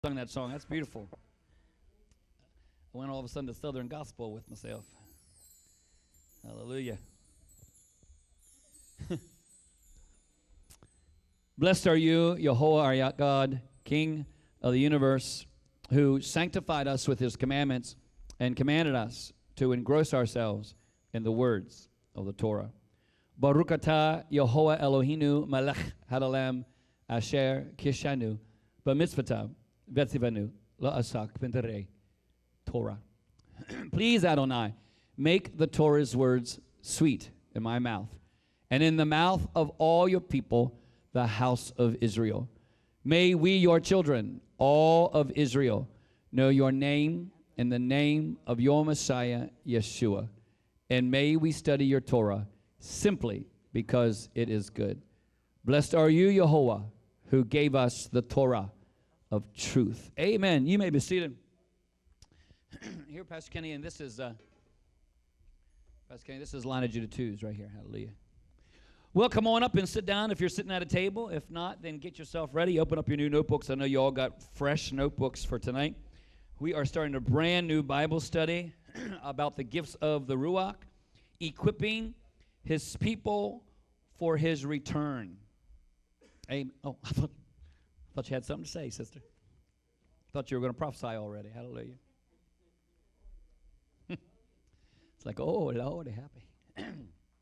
sung that song. That's beautiful. I went all of a sudden to Southern Gospel with myself. Hallelujah. Blessed are you, Yehovah our God, King of the universe, who sanctified us with his commandments and commanded us to engross ourselves in the words of the Torah. Baruch atah Yehovah Eloheinu melech ha'olam asher kishanu b'mitzvotav v'tzivanu la'asak b'nterei Torah. Please, Adonai, make the Torah's words sweet in my mouth and in the mouth of all your people, the house of Israel. May we, your children, all of Israel, know your name in the name of your Messiah, Yeshua. And may we study your Torah simply because it is good. Blessed are you, Yehovah, who gave us the Torah of truth. Amen. You may be seated. Here, Pastor Kenny, and this is Pastor Kenny. This is Line of Judah 2s right here. Hallelujah. Well, come on up and sit down if you're sitting at a table. If not, then get yourself ready. Open up your new notebooks. I know you all got fresh notebooks for tonight. We are starting a brand new Bible study about the gifts of the Ruach, equipping his people for his return. Amen. Oh, I thought you had something to say, sister. Thought you were going to prophesy already. Hallelujah. It's like, oh, Lord, happy.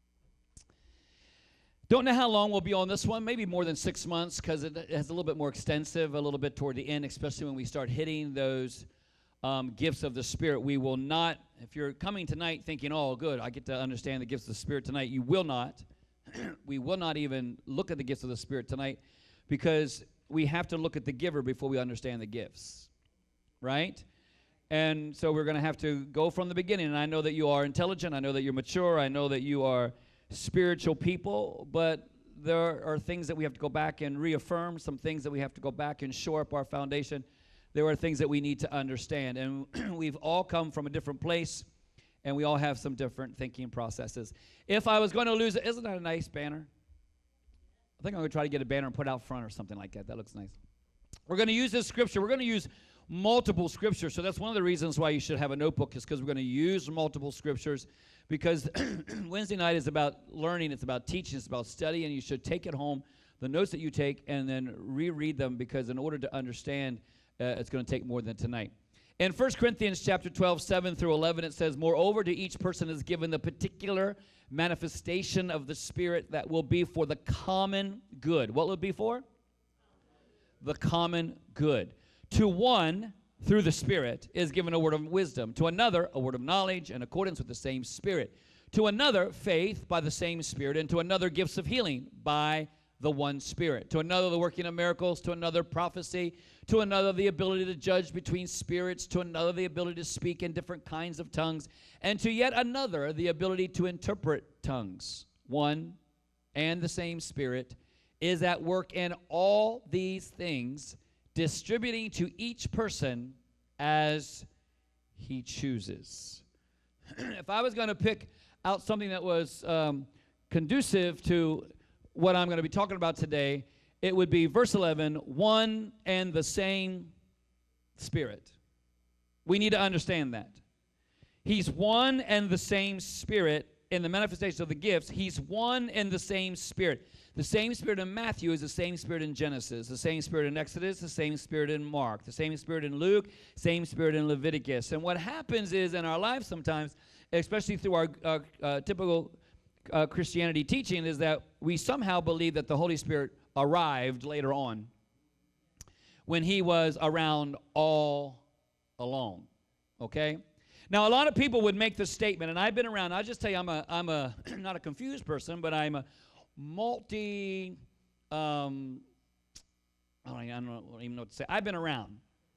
Don't know how long we'll be on this one, maybe more than 6 months, because it has a little bit more extensive, a little bit toward the end, especially when we start hitting those gifts of the Spirit. We will not, if you're coming tonight thinking, oh, good, I get to understand the gifts of the Spirit tonight, you will not. We will not even look at the gifts of the Spirit tonight, because we have to look at the giver before we understand the gifts, right? And so we're going to have to go from the beginning. And I know that you are intelligent. I know that you're mature. I know that you are spiritual people, but there are things that we have to go back and reaffirm, some things that we have to go back and shore up our foundation. There are things that we need to understand, and we've all come from a different place, and we all have some different thinking processes. If I was going to lose it, isn't that a nice banner? I think I'm going to try to get a banner and put it out front or something like that. That looks nice. We're going to use this scripture. We're going to use multiple scriptures, so that's one of the reasons why you should have a notebook, is because we're going to use multiple scriptures, because Wednesday night is about learning, it's about teaching, it's about study, and you should take it home, the notes that you take, and then reread them, because in order to understand, it's going to take more than tonight. In 1 Corinthians chapter 12, 7 through 11, it says, moreover, to each person is given the particular manifestation of the Spirit that will be for the common good. What will it be for? The common good. To one, through the Spirit, is given a word of wisdom. To another, a word of knowledge in accordance with the same Spirit. To another, faith by the same Spirit. And to another, gifts of healing by the one Spirit. To another, the working of miracles. To another, prophecy. To another, the ability to judge between spirits. To another, the ability to speak in different kinds of tongues. And to yet another, the ability to interpret tongues. One and the same Spirit is at work in all these things, distributing to each person as he chooses. If I was going to pick out something that was conducive to what I'm going to be talking about today, it would be verse 11, one and the same Spirit. We need to understand that. He's one and the same Spirit in the manifestation of the gifts. He's one and the same Spirit. The same Spirit in Matthew is the same Spirit in Genesis, the same Spirit in Exodus, the same Spirit in Mark, the same Spirit in Luke, same Spirit in Leviticus. And what happens is in our lives sometimes, especially through our typical Christianity teaching, is that we somehow believe that the Holy Spirit arrived later on when he was around all along, okay? Now, a lot of people would make this statement, and I've been around. I'll just tell you, I'm a not a confused person, but I'm a I don't even know what to say. I've been around.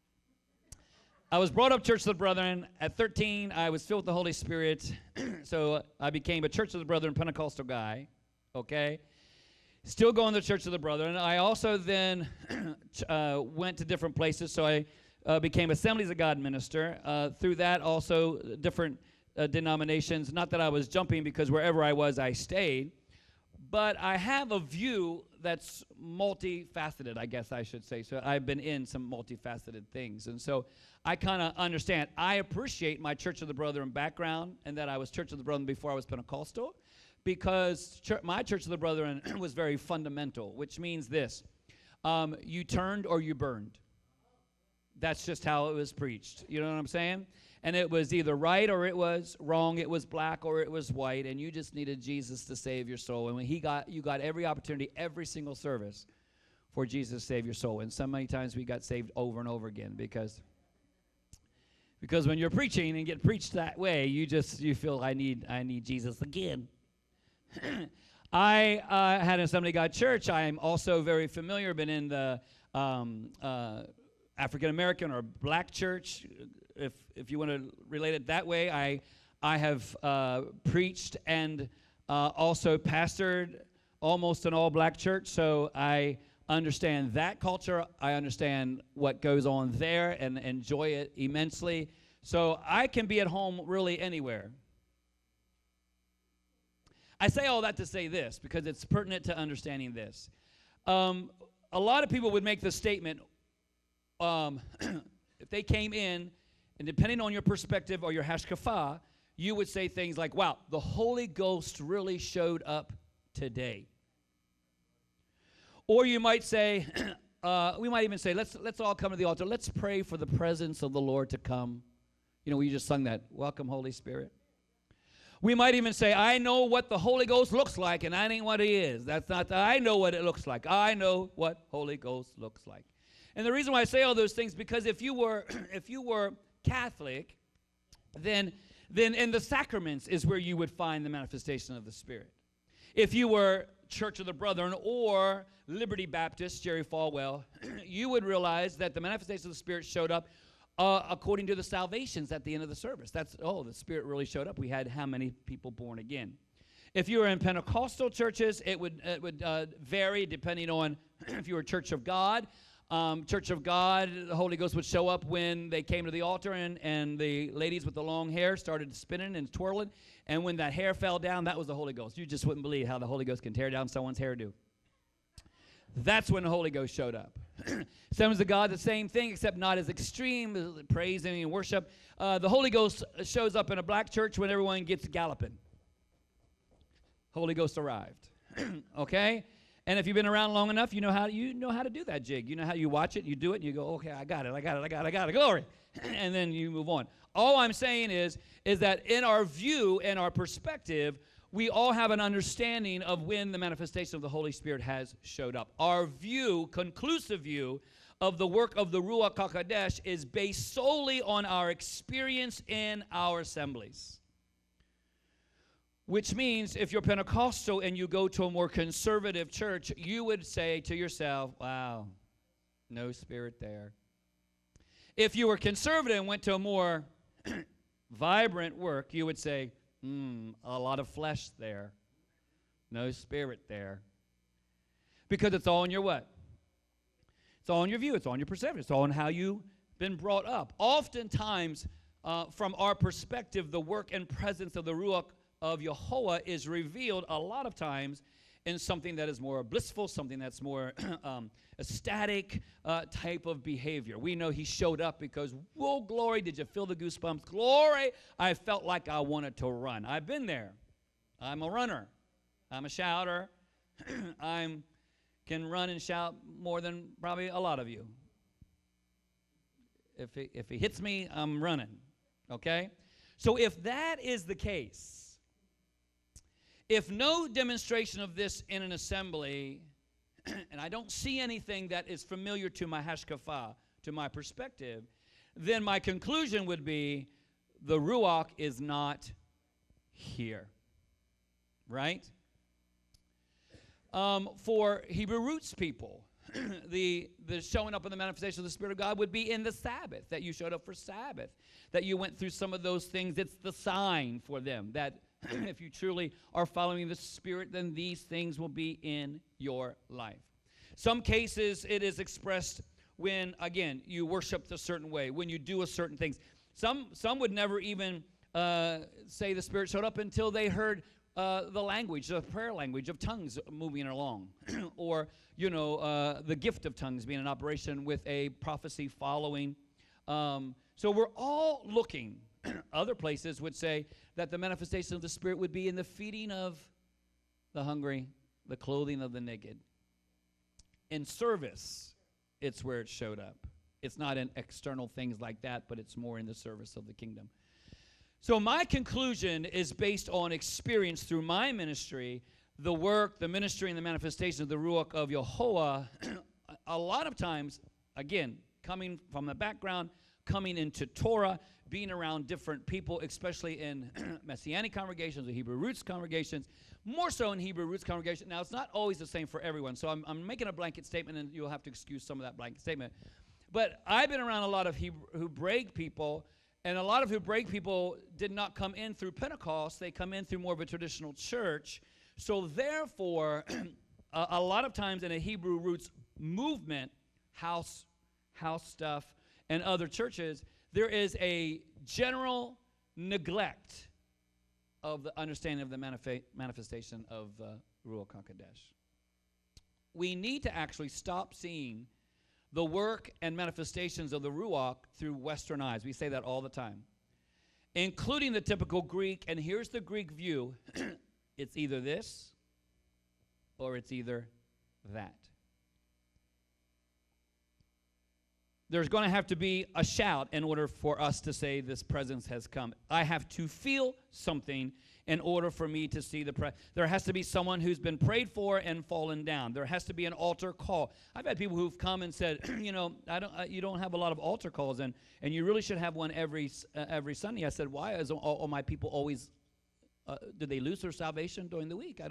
I was brought up Church of the Brethren. At 13, I was filled with the Holy Spirit, so I became a Church of the Brethren Pentecostal guy, okay? Still going to Church of the Brethren. I also then went to different places, so I became Assemblies of God minister. Through that, also different denominations. Not that I was jumping, because wherever I was, I stayed. but I have a view that's multifaceted, I guess I should say. So I've been in some multifaceted things. And so I kind of understand. I appreciate my Church of the Brethren background and that I was Church of the Brethren before I was Pentecostal, because my Church of the Brethren was very fundamental, which means this. You turned or you burned. That's just how it was preached. You know what I'm saying? And it was either right or it was wrong. It was black or it was white. And you just needed Jesus to save your soul. And when you got every opportunity, every single service for Jesus to save your soul. And so many times we got saved over and over again because when you're preaching and get preached that way, you feel I need Jesus again. I had an Assembly of God church. I am also very familiar, been in the African American or black church, if you want to relate it that way. I have preached and also pastored almost an all-black church, so I understand that culture. I understand what goes on there and enjoy it immensely. So I can be at home really anywhere. I say all that to say this because it's pertinent to understanding this. A lot of people would make the statement, if they came in, and depending on your perspective or your hashkafah, you would say things like, wow, the Holy Ghost really showed up today. Or you might say, we might even say, let's all come to the altar. Let's pray for the presence of the Lord to come. You know, we just sung that, welcome, Holy Spirit. We might even say, I know what the Holy Ghost looks like, and that ain't what he is. That's not, I know what it looks like. I know what Holy Ghost looks like. And the reason why I say all those things, because if you were Catholic, then in the sacraments is where you would find the manifestation of the Spirit. If you were Church of the Brethren or Liberty Baptist, Jerry Falwell, you would realize that the manifestation of the Spirit showed up according to the salvations at the end of the service. That's, the Spirit really showed up. We had how many people born again. If you were in Pentecostal churches, it would vary depending on if you were Church of God. Church of God, the Holy Ghost would show up when they came to the altar and the ladies with the long hair started spinning and twirling. And when that hair fell down, that was the Holy Ghost. You just wouldn't believe how the Holy Ghost can tear down someone's hairdo. That's when the Holy Ghost showed up. Assemblies of God, the same thing, except not as extreme, praising and worship. The Holy Ghost shows up in a black church when everyone gets galloping. Holy Ghost arrived. Okay? And if you've been around long enough, you know how to do that jig. You know how you watch it, you do it, and you go, okay, I got it, glory. And then you move on. All I'm saying is that in our view and our perspective, we all have an understanding of when the manifestation of the Holy Spirit has showed up. Our view, conclusive view, of the work of the Ruach HaKodesh is based solely on our experience in our assemblies. Which means if you're Pentecostal and you go to a more conservative church, you would say to yourself, wow, no Spirit there. If you were conservative and went to a more vibrant work, you would say, a lot of flesh there. No Spirit there. Because it's all in your what? It's all in your view. It's all in your perception. It's all in how you've been brought up. Oftentimes, from our perspective, the work and presence of the Ruach of Yehovah is revealed a lot of times in something that is more blissful, something that's more ecstatic type of behavior. We know he showed up because, whoa, glory, did you feel the goosebumps? Glory, I felt like I wanted to run. I've been there. I'm a runner. I'm a shouter. I can run and shout more than probably a lot of you. If he hits me, I'm running, okay? So if that is the case, if no demonstration of this in an assembly, and I don't see anything that is familiar to my hashkafah, to my perspective, then my conclusion would be the Ruach is not here, right? For Hebrew roots people, the showing up in the manifestation of the Spirit of God would be in the Sabbath, that you showed up for Sabbath, that you went through some of those things. It's the sign for them that if you truly are following the Spirit, then these things will be in your life. Some cases it is expressed when, again, you worship a certain way, when you do a certain things. Some would never even say the Spirit showed up until they heard the language, the prayer language of tongues moving along, or the gift of tongues being in operation with a prophecy following. So we're all looking. Other places would say that the manifestation of the Spirit would be in the feeding of the hungry, the clothing of the naked. In service, it's where it showed up. It's not in external things like that, but it's more in the service of the kingdom. So my conclusion is based on experience through my ministry, the work, the ministry, and the manifestation of the Ruach of Yehovah. A lot of times, again, coming from the background, coming into Torah, being around different people, especially in Messianic congregations or Hebrew roots congregations, more so in Hebrew roots congregations. Now, it's not always the same for everyone, so I'm making a blanket statement, and you'll have to excuse some of that blanket statement. But I've been around a lot of Hebraic people, and a lot of Hebraic people did not come in through Pentecost. They come in through more of a traditional church. So therefore, a lot of times in a Hebrew roots movement, house stuff, and other churches, there is a general neglect of the understanding of the manifestation of Ruach HaKodesh. We need to actually stop seeing the work and manifestations of the Ruach through Western eyes. We say that all the time, including the typical Greek. And here's the Greek view. It's either this or it's either that. There's going to have to be a shout in order for us to say this presence has come. I have to feel something in order for me to see the presence. There has to be someone who's been prayed for and fallen down. There has to be an altar call. I've had people who've come and said, you don't have a lot of altar calls, and you really should have one every Sunday. I said, why? Is all my people always, did they lose their salvation during the week?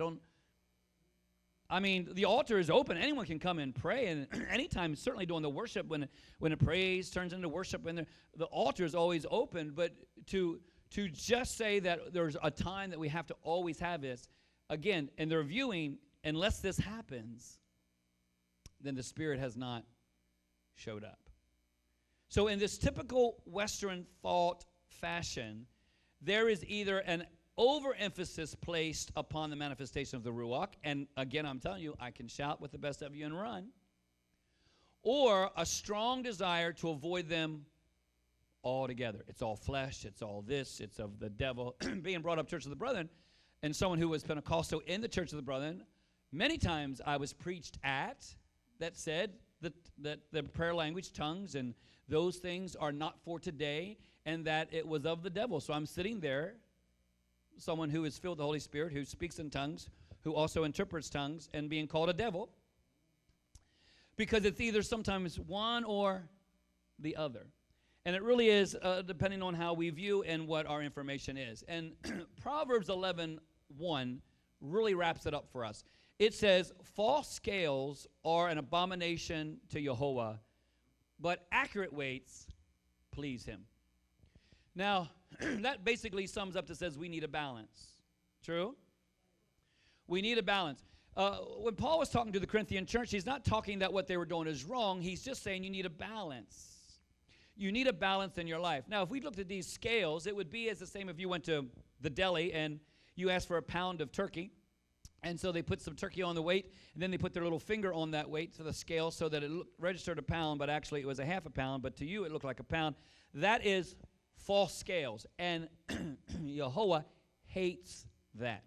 The altar is open. Anyone can come and pray, and anytime, certainly during the worship, when a praise turns into worship, and the altar is always open. But to just say that there's a time that we have to always have this, again, in their viewing, unless this happens, then the Spirit has not showed up. So in this typical Western thought fashion, there is either an overemphasis placed upon the manifestation of the Ruach, and again, I'm telling you, I can shout with the best of you and run, or a strong desire to avoid them altogether. It's all flesh, it's all this, it's of the devil. Being brought up Church of the Brethren, and someone who was Pentecostal in the Church of the Brethren, many times I was preached at that said that the prayer language, tongues, and those things are not for today, and that it was of the devil. So I'm sitting there, someone who is filled with the Holy Spirit, who speaks in tongues, who also interprets tongues, and being called a devil, because it's either sometimes one or the other. And it really is depending on how we view and what our information is. And Proverbs 11:1 really wraps it up for us. It says, false scales are an abomination to Yehovah, but accurate weights please him. Now, that basically sums up to says we need a balance. True? We need a balance. When Paul was talking to the Corinthian church, he's not talking that what they were doing is wrong. He's just saying you need a balance. You need a balance in your life. Now, if we looked at these scales, it would be as the same if you went to the deli and you asked for a pound of turkey. And so they put some turkey on the weight, and then they put their little finger on that weight to the scale so that it registered a pound, but actually it was a half a pound, but to you it looked like a pound. That is false scales, and Yehovah hates that.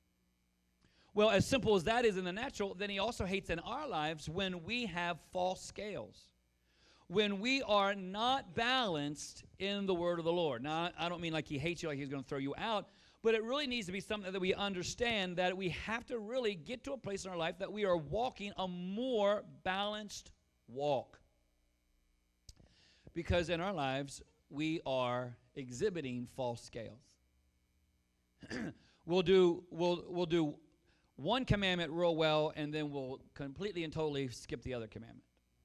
Well, as simple as that is in the natural, then he also hates in our lives when we have false scales, when we are not balanced in the word of the Lord. Now, I don't mean like he hates you, like he's going to throw you out, but it really needs to be something that we understand, that we have to really get to a place in our life that we are walking a more balanced walk. Because in our lives, we are exhibiting false scales. We'll do one commandment real well, and then we'll completely and totally skip the other commandment.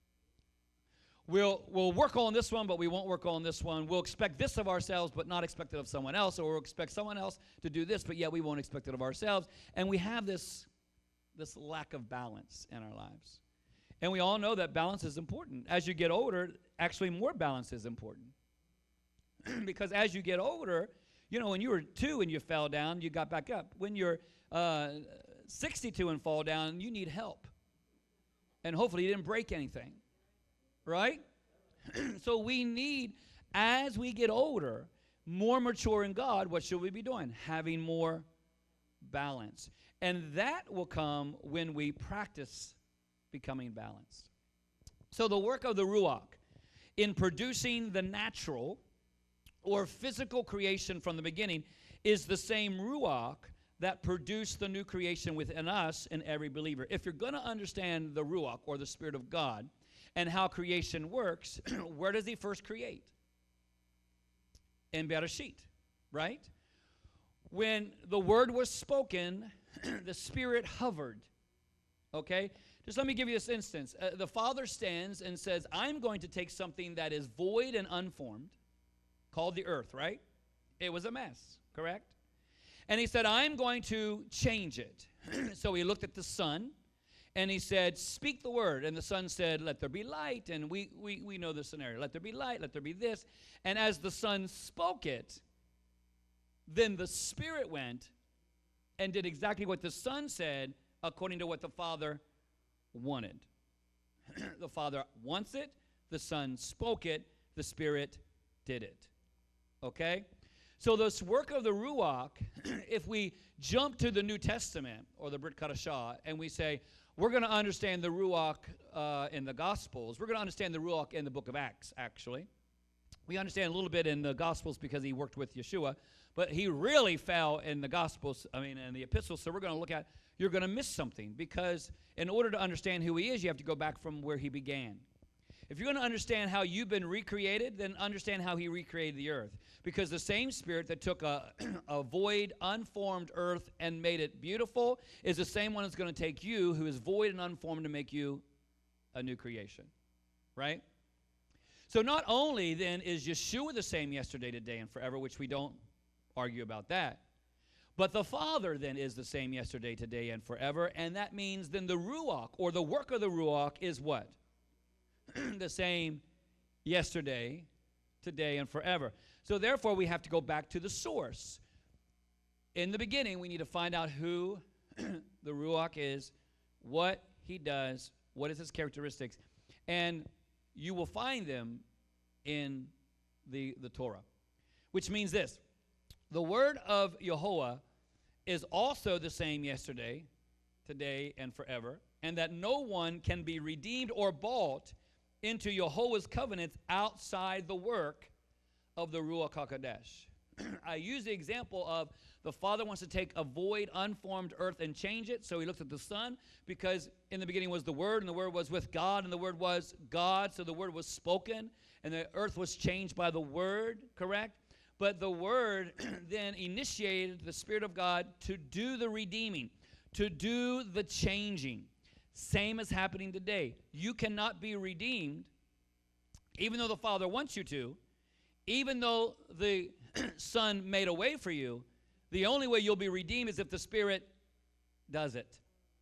We'll work on this one, but we won't work on this one. We'll expect this of ourselves, but not expect it of someone else. Or we'll expect someone else to do this, but yet we won't expect it of ourselves. And we have this lack of balance in our lives. And we all know that balance is important. As you get older, actually more balance is important. Because as you get older, You know, when you were 2 and you fell down, you got back up. When you're 62 and fall down, you need help. And hopefully you didn't break anything, right? So we need, as we get older, more mature in God, what should we be doing? Having more balance. And that will come when we practice becoming balanced. So the work of the Ruach in producing the natural or physical creation from the beginning is the same Ruach that produced the new creation within us and every believer. If you're going to understand the Ruach or the Spirit of God and how creation works, where does he first create? In Bereshit, right? When the word was spoken, the Spirit hovered, okay? Just let me give you this instance. The Father stands and says, I'm going to take something that is void and unformed, called the earth, right? It was a mess, correct? And he said, I'm going to change it. So he looked at the sun, and he said, speak the word. And the sun said, let there be light. And we know the scenario. Let there be light, let there be this. And as the sun spoke it, then the Spirit went and did exactly what the Son said according to what the Father wanted. The Father wants it, the Son spoke it, the Spirit did it. Okay? So this work of the Ruach, if we jump to the New Testament or the Brit Kadashah and we say, we're going to understand the Ruach in the Gospels. We're going to understand the Ruach in the book of Acts, actually. We understand a little bit in the Gospels because he worked with Yeshua, but he really fell in the Gospels, in the epistles. So we're going to look at, you're going to miss something because in order to understand who he is, you have to go back from where he began. If you're going to understand how you've been recreated, then understand how he recreated the earth. Because the same Spirit that took a void, unformed earth and made it beautiful is the same one that's going to take you, who is void and unformed, to make you a new creation. Right? So not only then is Yeshua the same yesterday, today, and forever, which we don't argue about that, but the Father then is the same yesterday, today, and forever. And that means then the Ruach, or the work of the Ruach, is what? The same yesterday, today, and forever. So therefore, we have to go back to the source. In the beginning, we need to find out who the Ruach is, what he does, what is his characteristics, and you will find them in the Torah, which means this. The word of Yehovah is also the same yesterday, today, and forever, and that no one can be redeemed or bought into Yehovah's covenants outside the work of the Ruach HaKodesh. I use the example of the Father wants to take a void, unformed earth and change it, so he looks at the Son, because in the beginning was the Word, and the Word was with God, and the Word was God, so the Word was spoken, and the earth was changed by the Word, correct? But the Word then initiated the Spirit of God to do the redeeming, to do the changing. Same is happening today. You cannot be redeemed, even though the Father wants you to, even though the Son made a way for you. The only way you'll be redeemed is if the Spirit does it.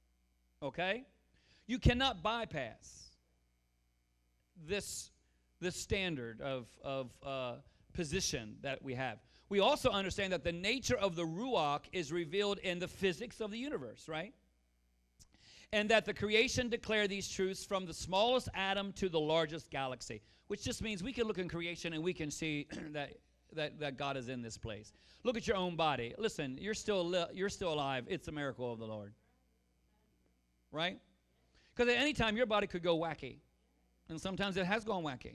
Okay? You cannot bypass this standard of position that we have. We also understand that the nature of the Ruach is revealed in the physics of the universe, right? And that the creation declared these truths from the smallest atom to the largest galaxy, which just means we can look in creation and we can see that God is in this place. Look at your own body. Listen, you're still alive. It's a miracle of the Lord. Right? Because at any time your body could go wacky. And sometimes it has gone wacky.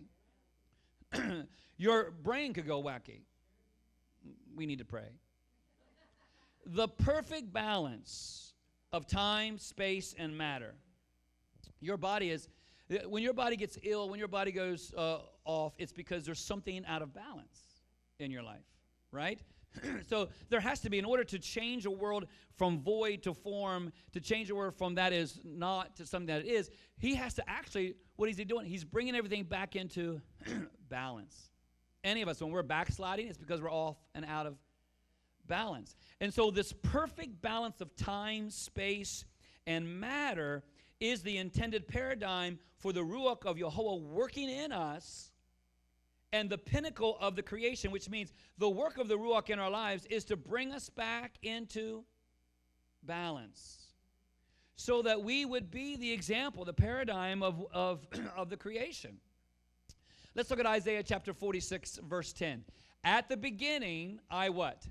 Your brain could go wacky. We need to pray. The perfect balance of time, space, and matter. Your body is, when your body gets ill, when your body goes off, it's because there's something out of balance in your life, right? So there has to be, in order to change a world from void to form, to change a world from that is not to something that it is, he has to actually, what is he doing? He's bringing everything back into balance. Any of us, when we're backsliding, it's because we're off and out of balance. And so this perfect balance of time, space, and matter is the intended paradigm for the Ruach of Yehovah working in us and the pinnacle of the creation, which means the work of the Ruach in our lives is to bring us back into balance so that we would be the example, the paradigm of the creation. Let's look at Isaiah chapter 46, verse 10. At the beginning, I what?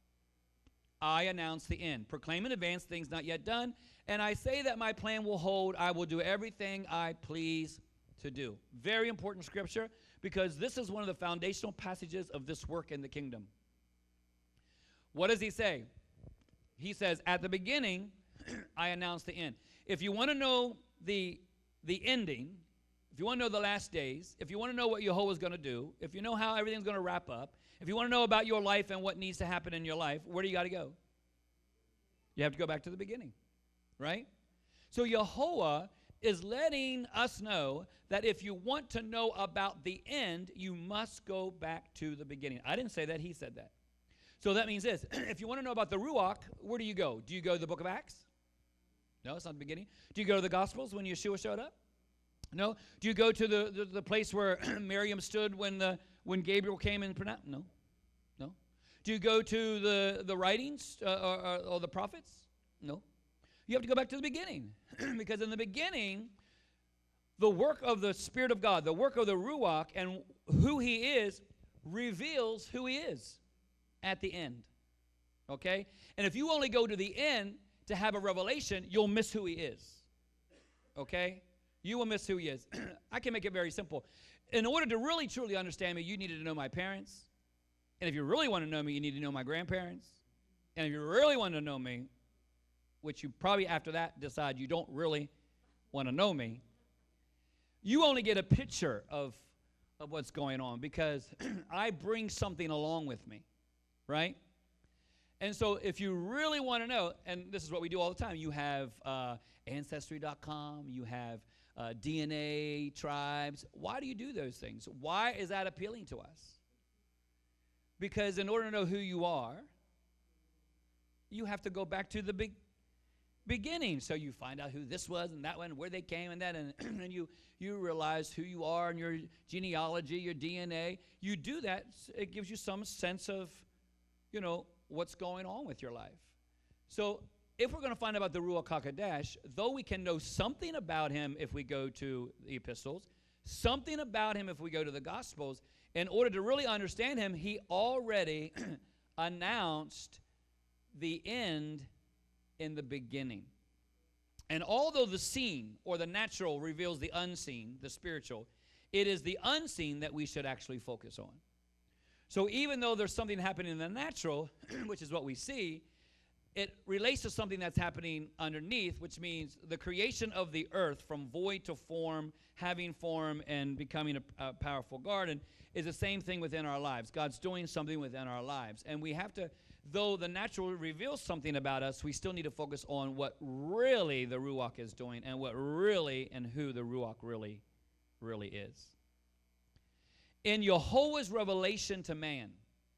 I announce the end. Proclaim in advance things not yet done. And I say that my plan will hold. I will do everything I please to do. Very important scripture, because this is one of the foundational passages of this work in the kingdom. What does he say? He says, at the beginning, I announce the end. If you want to know the ending, if you want to know the last days, if you want to know what Jehovah is going to do, if you know how everything's going to wrap up, if you want to know about your life and what needs to happen in your life, where do you got to go? You have to go back to the beginning, right? So Jehovah is letting us know that if you want to know about the end, you must go back to the beginning. I didn't say that. He said that. So that means this. If you want to know about the Ruach, where do you go? Do you go to the book of Acts? No, it's not the beginning. Do you go to the Gospels when Yeshua showed up? No. Do you go to the place where Miriam stood when Gabriel came and pronounced? No. No. Do you go to the writings or the prophets? No. You have to go back to the beginning. Because in the beginning, the work of the Spirit of God, the work of the Ruach, and who he is, reveals who he is at the end. Okay? And if you only go to the end to have a revelation, you'll miss who he is. Okay? You will miss who he is. I can make it very simple. In order to really, truly understand me, you needed to know my parents. And if you really want to know me, you need to know my grandparents. And if you really want to know me, which you probably after that decide you don't really want to know me, you only get a picture of what's going on because I bring something along with me, right? And so if you really want to know, and this is what we do all the time, you have Ancestry.com, you have DNA, tribes. Why do you do those things? Why is that appealing to us? Because in order to know who you are, you have to go back to the beginning. So you find out who this was and that one, where they came and that, and you realize who you are and your genealogy, your DNA. You do that, it gives you some sense of, what's going on with your life. So if we're going to find out about the Ruach HaKodesh, though we can know something about him if we go to the epistles, something about him if we go to the Gospels, in order to really understand him, he already announced the end in the beginning. And although the seen or the natural reveals the unseen, the spiritual, it is the unseen that we should actually focus on. So even though there's something happening in the natural, which is what we see, it relates to something that's happening underneath, which means the creation of the earth from void to form, having form, and becoming a powerful garden is the same thing within our lives. God's doing something within our lives. And we have to, though the natural reveals something about us, we still need to focus on what really the Ruach is doing and what really and who the Ruach really is. In Jehovah's revelation to man,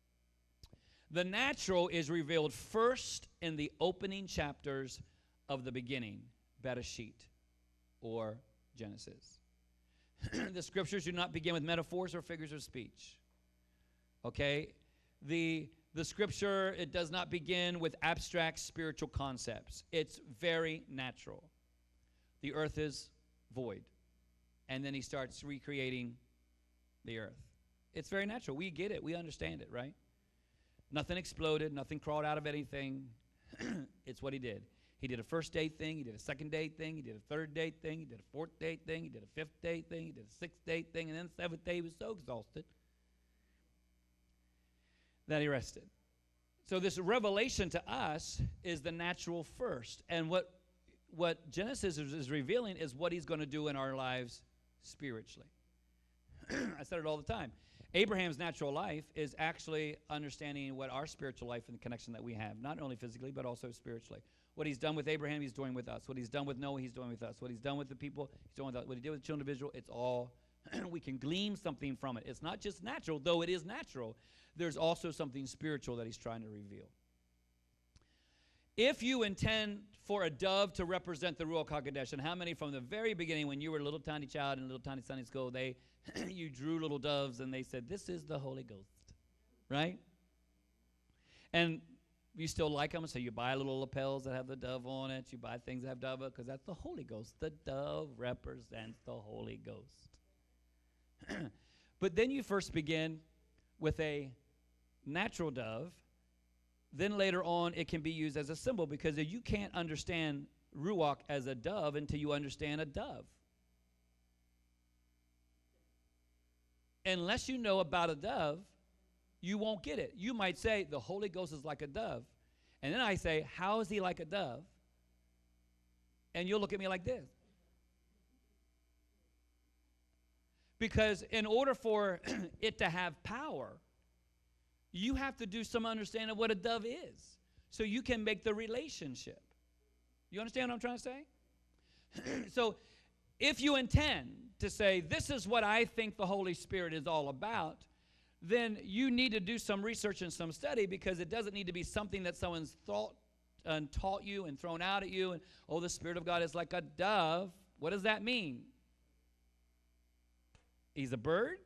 the natural is revealed first in the opening chapters of the beginning, Bereshit, or Genesis. The scriptures do not begin with metaphors or figures of speech. Okay? The scripture, it does not begin with abstract spiritual concepts. It's very natural. The earth is void. And then he starts recreating the earth. It's very natural. We get it. We understand it, right? Nothing exploded. Nothing crawled out of anything. It's what he did. He did a first day thing. He did a second day thing. He did a third day thing. He did a fourth day thing. He did a fifth day thing. He did a sixth day thing. And then the seventh day he was so exhausted that he rested. So this revelation to us is the natural first. And what Genesis is revealing is what he's going to do in our lives spiritually. I said it all the time. Abraham's natural life is actually understanding what our spiritual life and the connection that we have, not only physically, but also spiritually. What he's done with Abraham, he's doing with us. What he's done with Noah, he's doing with us. What he's done with the people, he's doing with us. What he did with the children of Israel, it's all, we can glean something from it. It's not just natural, though it is natural. There's also something spiritual that he's trying to reveal. If you intend for a dove to represent the Ruach HaKodesh, and how many from the very beginning when you were a little tiny child in a little tiny Sunday school, they you drew little doves and they said, this is the Holy Ghost, right? And you still like them, so you buy little lapels that have the dove on it. You buy things that have dove, because that's the Holy Ghost. The dove represents the Holy Ghost. But then you first begin with a natural dove. Then later on, it can be used as a symbol, because you can't understand Ruach as a dove until you understand a dove. Unless you know about a dove, you won't get it. You might say, the Holy Ghost is like a dove. And then I say, how is he like a dove? And you'll look at me like this. Because in order for it to have power, you have to do some understanding of what a dove is, so you can make the relationship. You understand what I'm trying to say? So if you intend to say, this is what I think the Holy Spirit is all about, then you need to do some research and some study, because it doesn't need to be something that someone's thought and taught you and thrown out at you. And, oh, the Spirit of God is like a dove. What does that mean? He's a bird?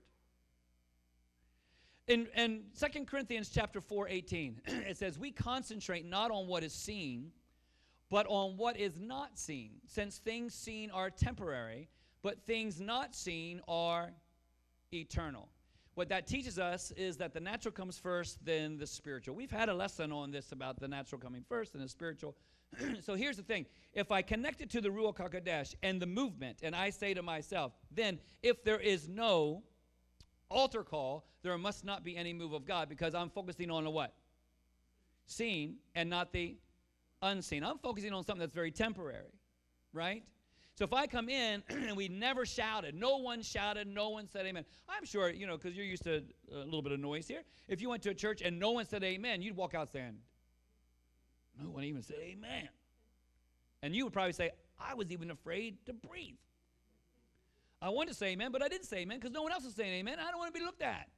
In 2 Corinthians chapter 4:18, it says, we concentrate not on what is seen, but on what is not seen, since things seen are temporary, but things not seen are eternal. What that teaches us is that the natural comes first, then the spiritual. We've had a lesson on this about the natural coming first and the spiritual. So here's the thing. If I connect it to the Ruach HaKodesh and the movement, and I say to myself, then if there is no altar call, there must not be any move of God, because I'm focusing on the what? Seen, and not the unseen. I'm focusing on something that's very temporary, right? So if I come in and we never shouted, no one shouted, no one said amen. I'm sure, because you're used to a little bit of noise here. If you went to a church and no one said amen, you'd walk out saying, no one even said amen. And you would probably say, I was even afraid to breathe. I wanted to say amen, but I didn't say amen because no one else was saying amen. I don't want to be looked at.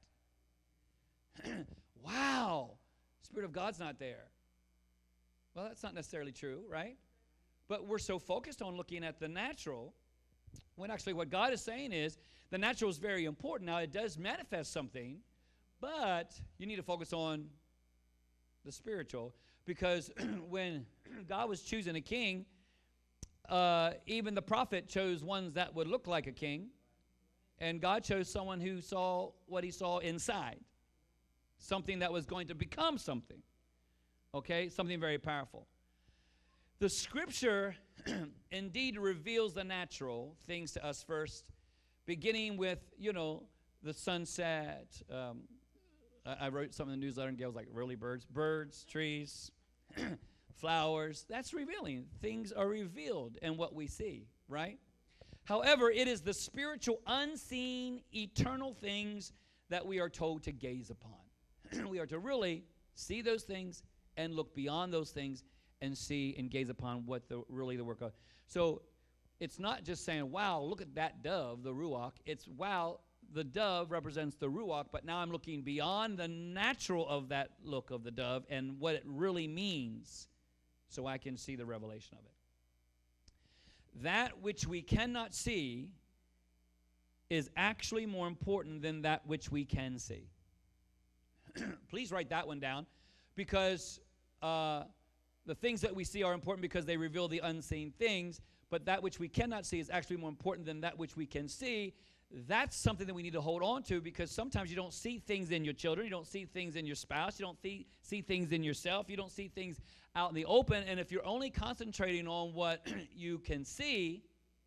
Wow, Spirit of God's not there. Well, that's not necessarily true, right? But we're so focused on looking at the natural, when actually what God is saying is the natural is very important. Now, it does manifest something, but you need to focus on the spiritual, because when God was choosing a king, even the prophet chose ones that would look like a king, and God chose someone who saw what he saw inside, something that was going to become something, okay, something very powerful. The Scripture indeed reveals the natural things to us first, beginning with, the sunset. I wrote something in the newsletter, and Gail was like, really, birds? Birds, trees, flowers. That's revealing. Things are revealed in what we see, right? However, it is the spiritual, unseen, eternal things that we are told to gaze upon. We are to really see those things and look beyond those things and see and gaze upon what really the work of. So it's not just saying, wow, look at that dove, the Ruach. It's, wow, the dove represents the Ruach, but now I'm looking beyond the natural of that look of the dove and what it really means, so I can see the revelation of it. That which we cannot see is actually more important than that which we can see. Please write that one down, because the things that we see are important because they reveal the unseen things, but that which we cannot see is actually more important than that which we can see. That's something that we need to hold on to, because sometimes you don't see things in your children, you don't see things in your spouse, you don't see things in yourself, you don't see things out in the open, and if you're only concentrating on what you can see,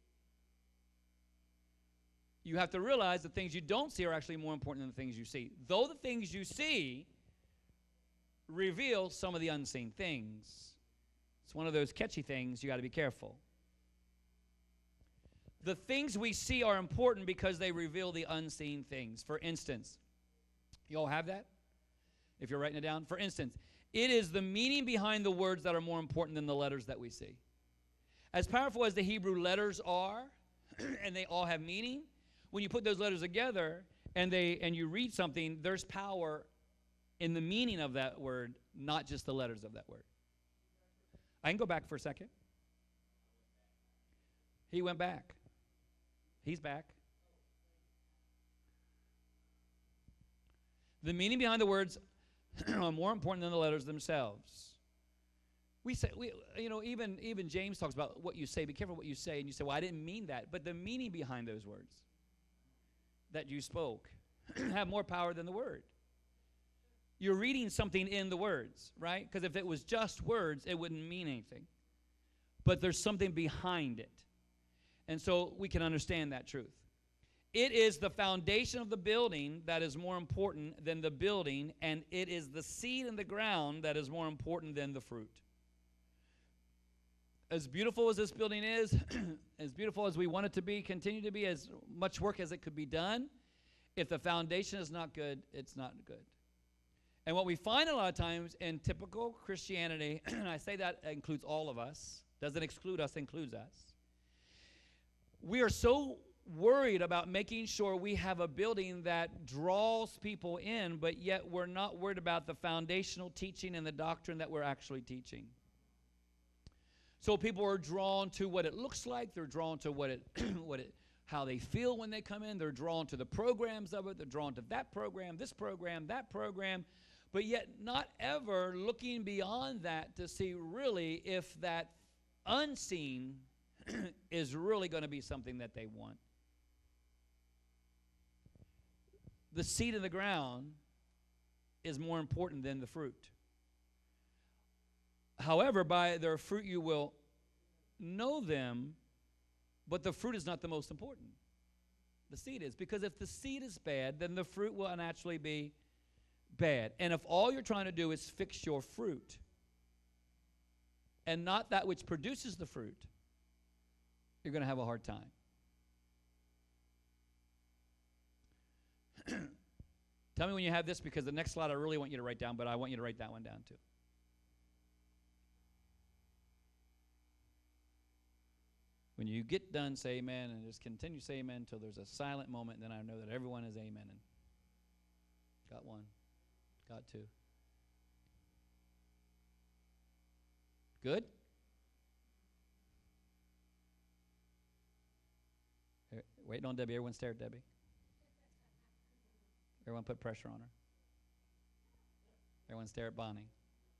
you have to realize the things you don't see are actually more important than the things you see. Though the things you see reveal some of the unseen things. It's one of those catchy things. You got to be careful. The things we see are important because they reveal the unseen things. For instance, you all have that? If you're writing it down. For instance, it is the meaning behind the words that are more important than the letters that we see. As powerful as the Hebrew letters are, and they all have meaning, when you put those letters together and you read something, there's power in the meaning of that word, not just the letters of that word. I can go back for a second. He went back. He's back. The meaning behind the words are more important than the letters themselves. We say, even James talks about what you say. Be careful what you say. And you say, well, I didn't mean that. But the meaning behind those words that you spoke have more power than the word. You're reading something in the words, right? Because if it was just words, it wouldn't mean anything. But there's something behind it. And so we can understand that truth. It is the foundation of the building that is more important than the building, and it is the seed in the ground that is more important than the fruit. As beautiful as this building is, as beautiful as we want it to be, continue to be, as much work as it could be done, if the foundation is not good, it's not good. And what we find a lot of times in typical Christianity, and I say that includes all of us, doesn't exclude us, includes us. We are so worried about making sure we have a building that draws people in, but yet we're not worried about the foundational teaching and the doctrine that we're actually teaching. So people are drawn to what it looks like. They're drawn to how they feel when they come in. They're drawn to the programs of it. They're drawn to that program, this program, that program, but yet not ever looking beyond that to see really if that unseen is really going to be something that they want. The seed in the ground is more important than the fruit. However, by their fruit you will know them, but the fruit is not the most important. The seed is. Because if the seed is bad, then the fruit will naturally be bad. And if all you're trying to do is fix your fruit and not that which produces the fruit, you're going to have a hard time. Tell me when you have this, because the next slide I really want you to write down, but I want you to write that one down too. When you get done, say amen, and just continue to say amen until there's a silent moment, and then I know that everyone is amening. Got one. Got two. Good? Waiting on Debbie. Everyone stare at Debbie. Everyone put pressure on her. Everyone stare at Bonnie.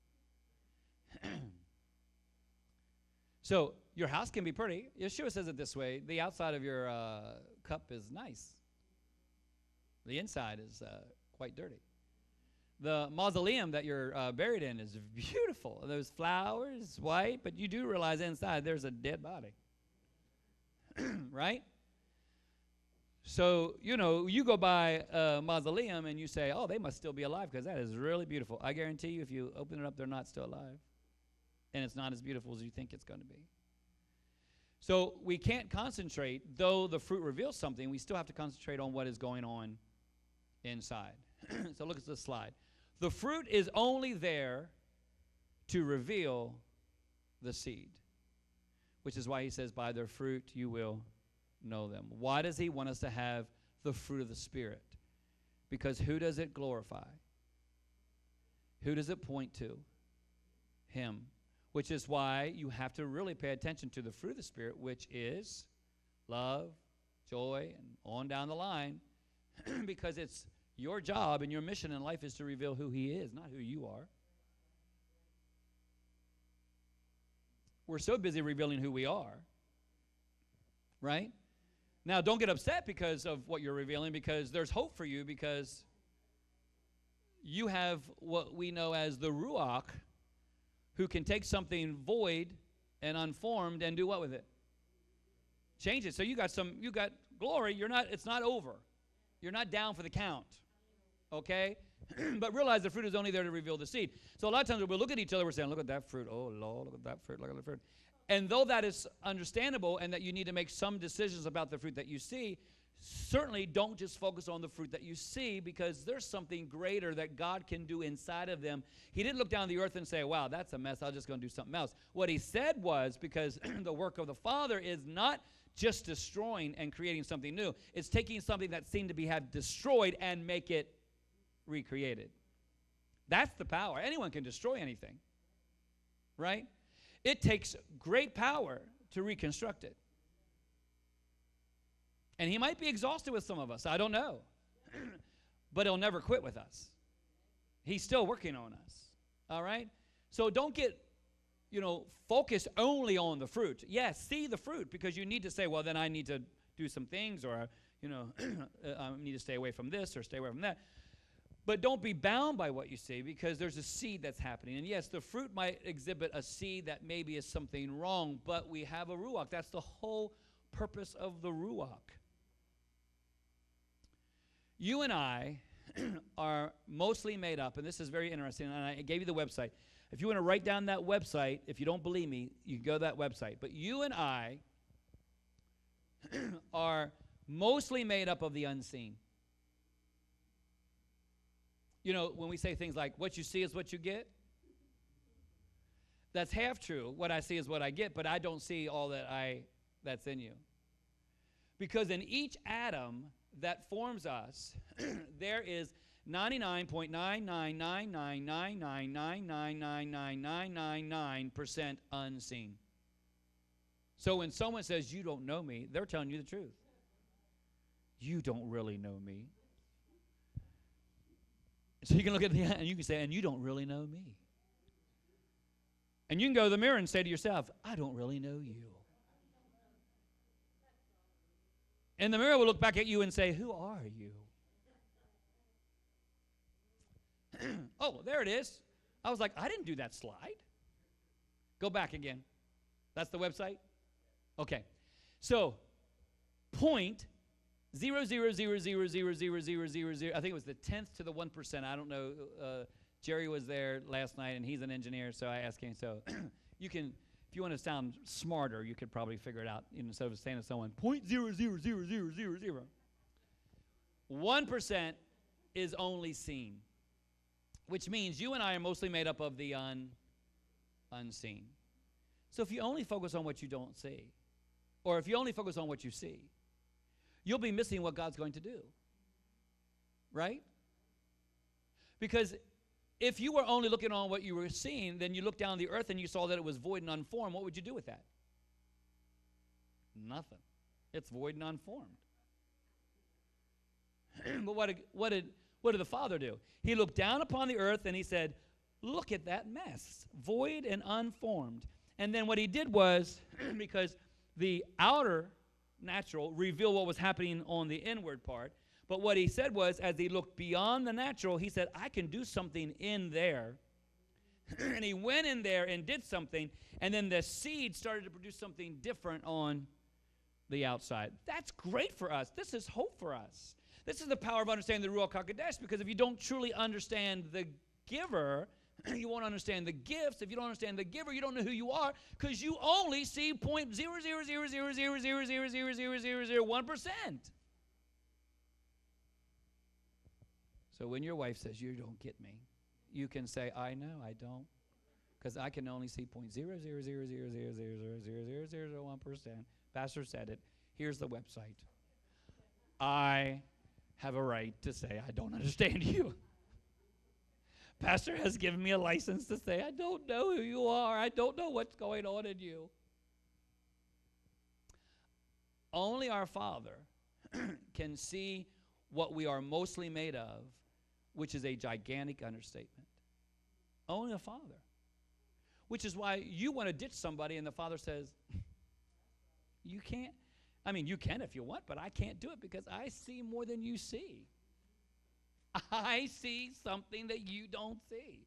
So your house can be pretty. Yeshua says it this way: the outside of your cup is nice. The inside is quite dirty. The mausoleum that you're buried in is beautiful. Those flowers, white, but you do realize inside there's a dead body. Right? So, you go by a mausoleum and you say, oh, they must still be alive because that is really beautiful. I guarantee you if you open it up, they're not still alive. And it's not as beautiful as you think it's going to be. So we can't concentrate, though the fruit reveals something, we still have to concentrate on what is going on inside. So look at this slide. The fruit is only there to reveal the seed, which is why he says, by their fruit you will know them. Why does he want us to have the fruit of the Spirit? Because who does it glorify? Who does it point to? Him. Which is why you have to really pay attention to the fruit of the Spirit, which is love, joy, and on down the line, because it's your job and your mission in life is to reveal who he is, not who you are. We're so busy revealing who we are, right? Now, don't get upset because of what you're revealing, because there's hope for you, because you have what we know as the Ruach, who can take something void and unformed and do what with it? Change it. So you got glory. It's not over. You're not down for the count. Okay? But realize the fruit is only there to reveal the seed. So a lot of times we'll look at each other, we're saying, look at that fruit. Oh, Lord, look at that fruit. Look at that fruit. And though that is understandable and that you need to make some decisions about the fruit that you see, certainly don't just focus on the fruit that you see, because there's something greater that God can do inside of them. He didn't look down the earth and say, wow, that's a mess, I'm just going to do something else. What he said was, because the work of the Father is not just destroying and creating something new. It's taking something that seemed to have destroyed and make it recreated. That's the power. Anyone can destroy anything, right? It takes great power to reconstruct it. And he might be exhausted with some of us. I don't know. But he'll never quit with us. He's still working on us. All right? So don't get, focused only on the fruit. Yes, see the fruit, because you need to say, well, then I need to do some things, or, I need to stay away from this or stay away from that. But don't be bound by what you see, because there's a seed that's happening. And yes, the fruit might exhibit a seed that maybe is something wrong, but we have a Ruach. That's the whole purpose of the Ruach. You and I are mostly made up, and this is very interesting, and I gave you the website. If you want to write down that website, if you don't believe me, you can go to that website. But you and I are mostly made up of the unseen. When we say things like, what you see is what you get, that's half true. What I see is what I get, but I don't see all that's in you. Because in each atom that forms us, there is 99.9999999999999% unseen. So when someone says, you don't know me, they're telling you the truth. You don't really know me. So you can look at the and you can say, and you don't really know me. And you can go to the mirror and say to yourself, I don't really know you. And the mirror will look back at you and say, who are you? Oh, there it is. I was like, I didn't do that slide. Go back again. That's the website? Okay. So, point 0.000000000. I think it was the 10th to the 1%. I don't know. Jerry was there last night, and he's an engineer, so I asked him. So you can, if you want to sound smarter, you could probably figure it out instead of saying to someone 0.0000000. 1% is only seen, which means you and I are mostly made up of the unseen. So if you only focus on what you don't see, or if you only focus on what you see, you'll be missing what God's going to do, right? Because if you were only looking on what you were seeing, then you looked down the earth and you saw that it was void and unformed, what would you do with that? Nothing. It's void and unformed. But what did the Father do? He looked down upon the earth and he said, look at that mess, void and unformed. And then what he did was, because the outer natural revealed what was happening on the inward part, but what he said was, as he looked beyond the natural, he said, I can do something in there. And he went in there and did something, and then the seed started to produce something different on the outside. That's great for us. This is hope for us. This is the power of understanding the Ruach HaKodesh, because if you don't truly understand the giver, you won't understand the gifts. If you don't understand the giver, you don't know who you are, because you only see 0.00000000001%. So when your wife says, you don't get me, you can say, I know, I don't, because I can only see 0.00000000001%. Pastor said it. Here's the website. I have a right to say I don't understand you. Pastor has given me a license to say I don't know who you are. I don't know what's going on in you. Only our Father can see what we are mostly made of, which is a gigantic understatement. Only the Father. Which is why you want to ditch somebody and the Father says, you can't. I mean, you can if you want, but I can't do it because I see more than you see. I see something that you don't see.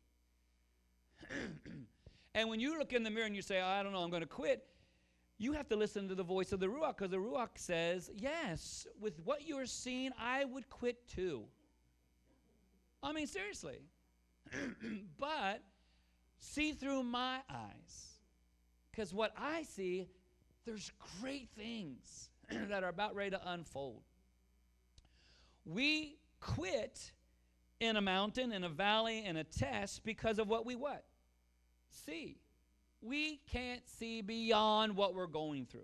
And when you look in the mirror and you say, I don't know, I'm going to quit, you have to listen to the voice of the Ruach, because the Ruach says, yes, with what you're seeing, I would quit too. I mean, seriously. But see through my eyes, because what I see, there's great things that are about ready to unfold. We quit in a mountain, in a valley, in a test because of what we what? See. We can't see beyond what we're going through.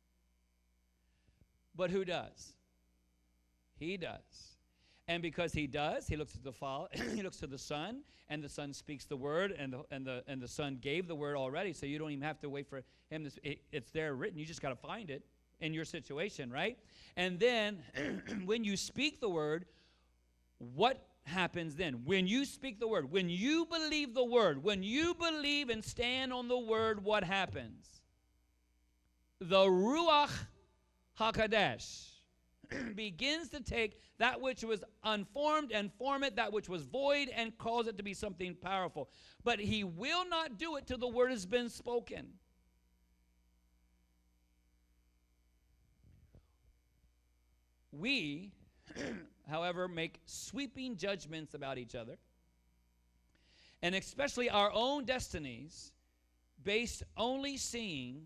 But who does? He does. And because he does, he looks at the Father, he looks to the Son, and the Son speaks the word, and the Son gave the word already, so you don't even have to wait for him. It's there written. You just got to find it in your situation, right? And then when you speak the word, what happens then? When you speak the word, when you believe the word, when you believe and stand on the word, what happens? The Ruach HaKadosh begins to take that which was unformed and form it, that which was void, and cause it to be something powerful. But he will not do it till the word has been spoken. We, however, make sweeping judgments about each other, and especially our own destinies, based only seeing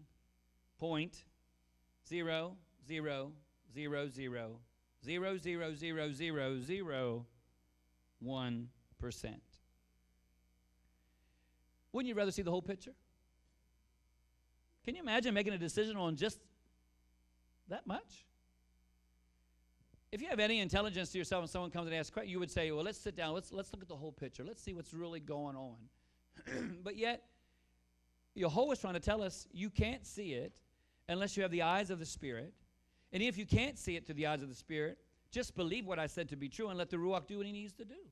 0.00000000001%. Wouldn't you rather see the whole picture? Can you imagine making a decision on just that much? If you have any intelligence to yourself and someone comes and asks questions, you would say, well, let's sit down. Let's look at the whole picture. Let's see what's really going on. But yet, Yehovah's trying to tell us you can't see it unless you have the eyes of the Spirit. And if you can't see it through the eyes of the Spirit, just believe what I said to be true and let the Ruach do what he needs to do.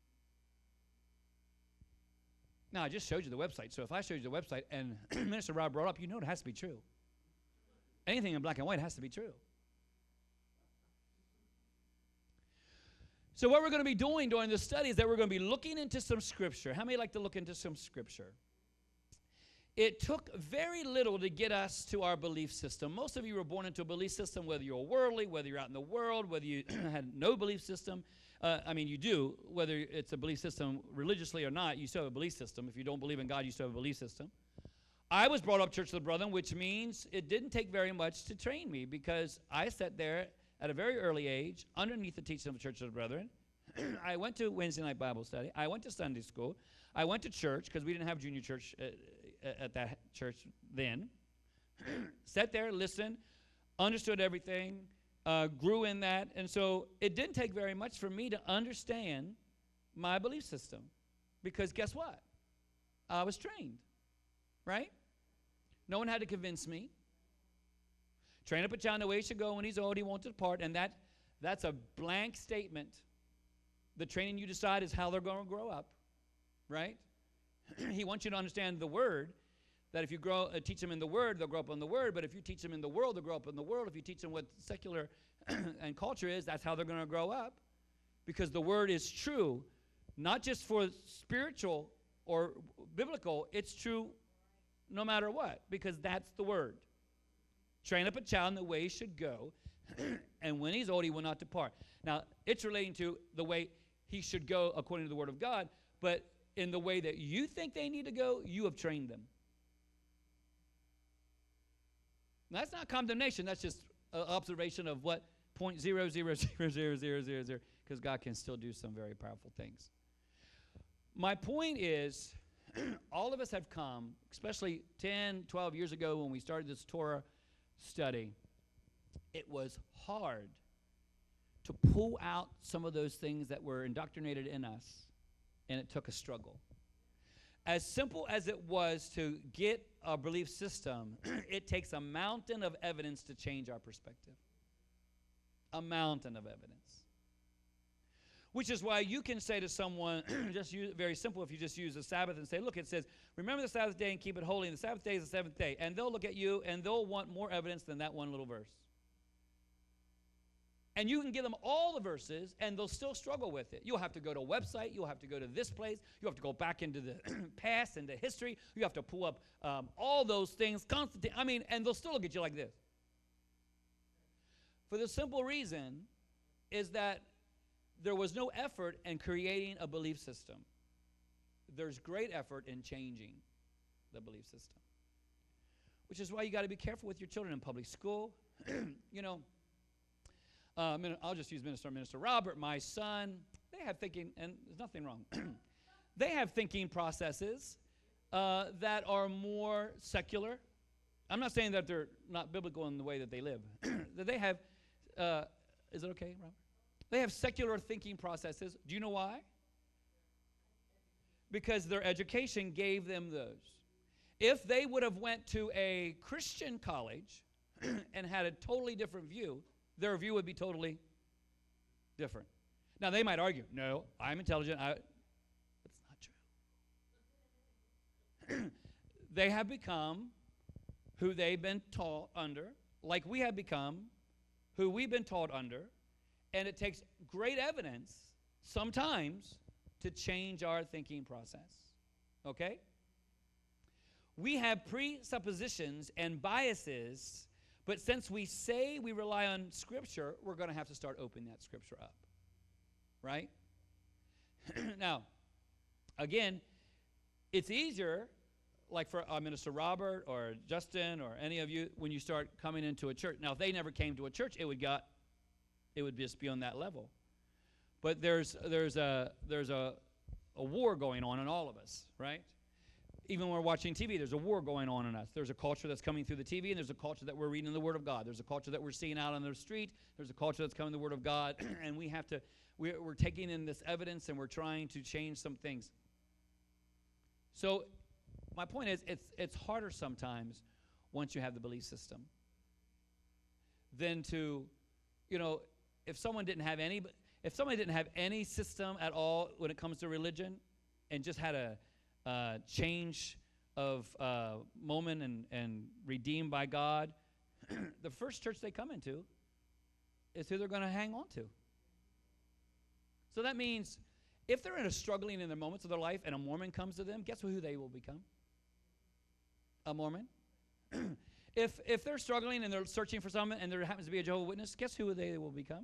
Now, I just showed you the website. So if I showed you the website and Minister Rob brought up, you know it has to be true. Anything in black and white has to be true. So what we're going to be doing during this study is that we're going to be looking into some scripture. How many like to look into some scripture? It took very little to get us to our belief system. Most of you were born into a belief system, whether you're worldly, whether you're out in the world, whether you had no belief system. You do, whether it's a belief system religiously or not, you still have a belief system. If you don't believe in God, you still have a belief system. I was brought up Church of the Brethren, which means it didn't take very much to train me, because I sat there at a very early age underneath the teaching of the Church of the Brethren. I went to Wednesday night Bible study. I went to Sunday school. I went to church, because we didn't have junior church at that church then. Sat there, listened, understood everything, grew in that. And so it didn't take very much for me to understand my belief system, because guess what? I was trained, right? No one had to convince me. Train up a child the way he should go. When he's old, he won't depart. And that's a blank statement. The training you decide is how they're going to grow up, right? He wants you to understand the word, that if you teach them in the word, they'll grow up in the word. But if you teach them in the world, they'll grow up in the world. If you teach them what secular and culture is, that's how they're going to grow up. Because the word is true, not just for spiritual or biblical. It's true no matter what, because that's the word. Train up a child in the way he should go, and when he's old, he will not depart. Now, it's relating to the way he should go according to the word of God, but in the way that you think they need to go, you have trained them. Now, that's not condemnation. That's just an observation of what 0.0000000, because God can still do some very powerful things. My point is, all of us have come, especially 10, 12 years ago when we started this Torah study. It was hard to pull out some of those things that were indoctrinated in us, and it took a struggle. As simple as it was to get a belief system, it takes a mountain of evidence to change our perspective. A mountain of evidence. Which is why you can say to someone, just use very simple, if you just use the Sabbath and say, look, it says, remember the Sabbath day and keep it holy, and the Sabbath day is the seventh day. And they'll look at you, and they'll want more evidence than that one little verse. And you can give them all the verses, and they'll still struggle with it. You'll have to go to a website. You'll have to go to this place. You have to go back into the past, into history. You have to pull up all those things. And they'll still look at you like this. For the simple reason is that there was no effort in creating a belief system. There's great effort in changing the belief system. Which is why you got to be careful with your children in public school. I'll just use Minister Robert, my son. They have thinking, and there's nothing wrong. They have thinking processes that are more secular. I'm not saying that they're not biblical in the way that they live. That they have, is it okay, Robert? They have secular thinking processes. Do you know why? Because their education gave them those. If they would have went to a Christian college and had a totally different view, their view would be totally different. Now, they might argue, no, I'm intelligent. That's not true. They have become who they've been taught under, like we have become who we've been taught under, and it takes great evidence sometimes to change our thinking process. Okay? We have presuppositions and biases, but since we say we rely on Scripture, we're going to have to start opening that Scripture up. Right? Now, again, it's easier, like for Minister Robert or Justin or any of you, when you start coming into a church. Now, if they never came to a church, it would just be on that level. But there's a war going on in all of us, right? Even when we're watching TV, there's a war going on in us. There's a culture that's coming through the TV, and there's a culture that we're reading the Word of God. There's a culture that we're seeing out on the street. There's a culture that's coming the Word of God, and we're taking in this evidence, and we're trying to change some things. So my point is, it's harder sometimes once you have the belief system than to, if someone didn't have any system at all when it comes to religion, and just had a change of moment and redeemed by God, the first church they come into is who they're going to hang on to. So that means if they're struggling in the moments of their life and a Mormon comes to them, guess who they will become? A Mormon. If they're struggling and they're searching for something and there happens to be a Jehovah's Witness, guess who they will become?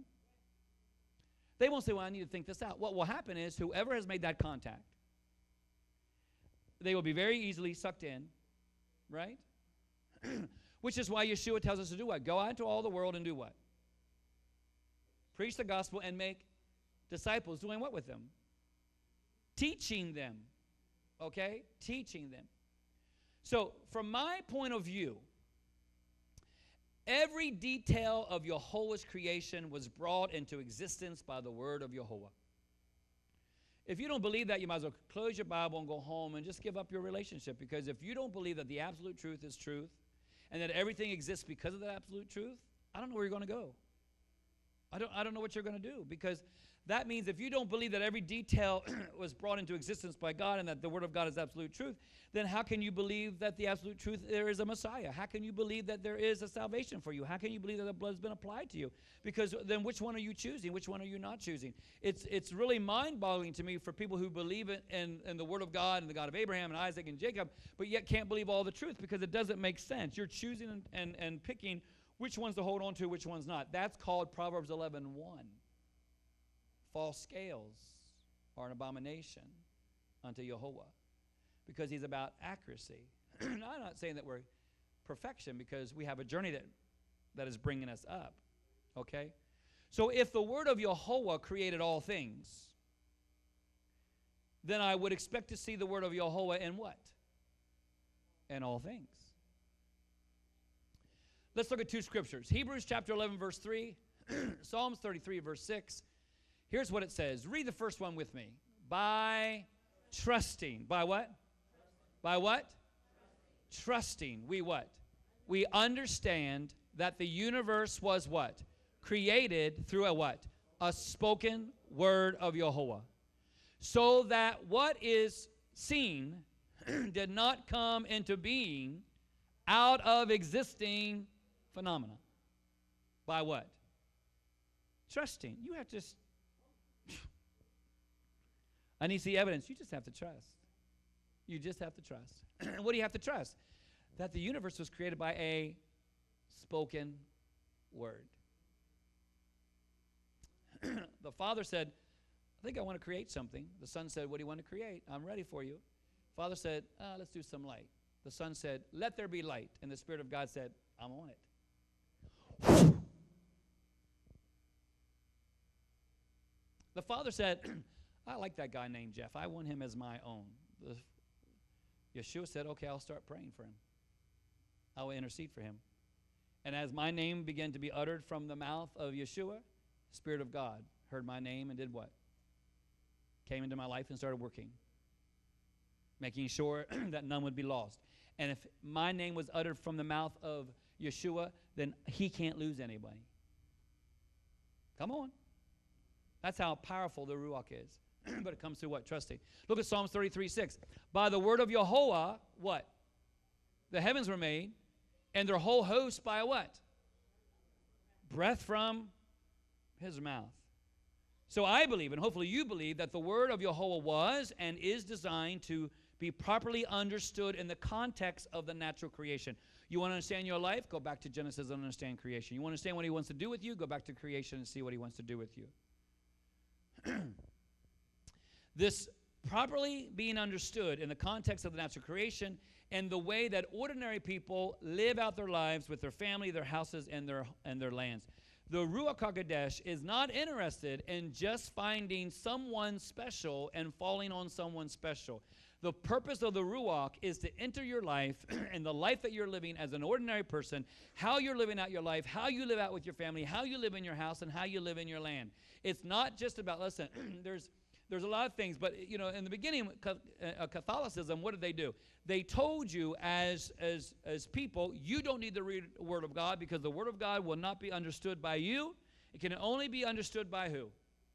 They won't say, well, I need to think this out. What will happen is whoever has made that contact, they will be very easily sucked in, right? Which is why Yeshua tells us to do what? Go out into all the world and do what? Preach the gospel and make disciples. Doing what with them? Teaching them. Okay? Teaching them. So, from my point of view, every detail of Yahuwah's creation was brought into existence by the word of Yahuwah. If you don't believe that, you might as well close your Bible and go home and just give up your relationship. Because if you don't believe that the absolute truth is truth and that everything exists because of that absolute truth, I don't know where you're going to go. I don't know what you're going to do, because that means if you don't believe that every detail was brought into existence by God and that the Word of God is absolute truth, then how can you believe that the absolute truth there is a Messiah? How can you believe that there is a salvation for you? How can you believe that the blood has been applied to you? Because then which one are you choosing? Which one are you not choosing? It's really mind-boggling to me for people who believe in the Word of God and the God of Abraham and Isaac and Jacob, but yet can't believe all the truth because it doesn't make sense. You're choosing and picking which ones to hold on to, which ones not. That's called Proverbs 11:1. False scales are an abomination unto Yahuwah, because he's about accuracy. I'm not saying that we're perfection, because we have a journey that is bringing us up, okay? So if the word of Yahuwah created all things, then I would expect to see the word of Yahuwah in what? In all things. Let's look at two scriptures. Hebrews chapter 11, verse 3, Psalms 33, verse 6. Here's what it says. Read the first one with me. By trusting. By what? By what? Trusting. We what? We understand that the universe was what? Created through a what? A spoken word of Yahuwah. So that what is seen did not come into being out of existing phenomena. By what? Trusting. You have to I need to see evidence. You just have to trust. You just have to trust. And what do you have to trust? That the universe was created by a spoken word. The Father said, I think I want to create something. The Son said, what do you want to create? I'm ready for you. Father said, let's do some light. The Son said, let there be light. And the Spirit of God said, I'm on it. The Father said, I like that guy named Jeff. I want him as my own. Yeshua said, okay, I'll start praying for him. I will intercede for him. And as my name began to be uttered from the mouth of Yeshua, the Spirit of God heard my name and did what? Came into my life and started working, making sure that none would be lost. And if my name was uttered from the mouth of Yeshua, then he can't lose anybody. Come on. That's how powerful the Ruach is. But it comes through what? Trusting. Look at Psalms 33:6. By the word of Yehovah, what? The heavens were made, and their whole host by what? Breath from his mouth. So I believe, and hopefully you believe, that the word of Yehovah was and is designed to be properly understood in the context of the natural creation. You want to understand your life? Go back to Genesis and understand creation. You want to understand what he wants to do with you? Go back to creation and see what he wants to do with you. This properly being understood in the context of the natural creation and the way that ordinary people live out their lives with their family, their houses, and their lands. The Ruach HaKodesh is not interested in just finding someone special and falling on someone special. The purpose of the Ruach is to enter your life and the life that you're living as an ordinary person, how you're living out your life, how you live out with your family, how you live in your house, and how you live in your land. It's not just about, listen, there's a lot of things, but, you know, in the beginning of Catholicism, what did they do? They told you as people, you don't need to read the Word of God because the Word of God will not be understood by you. It can only be understood by who?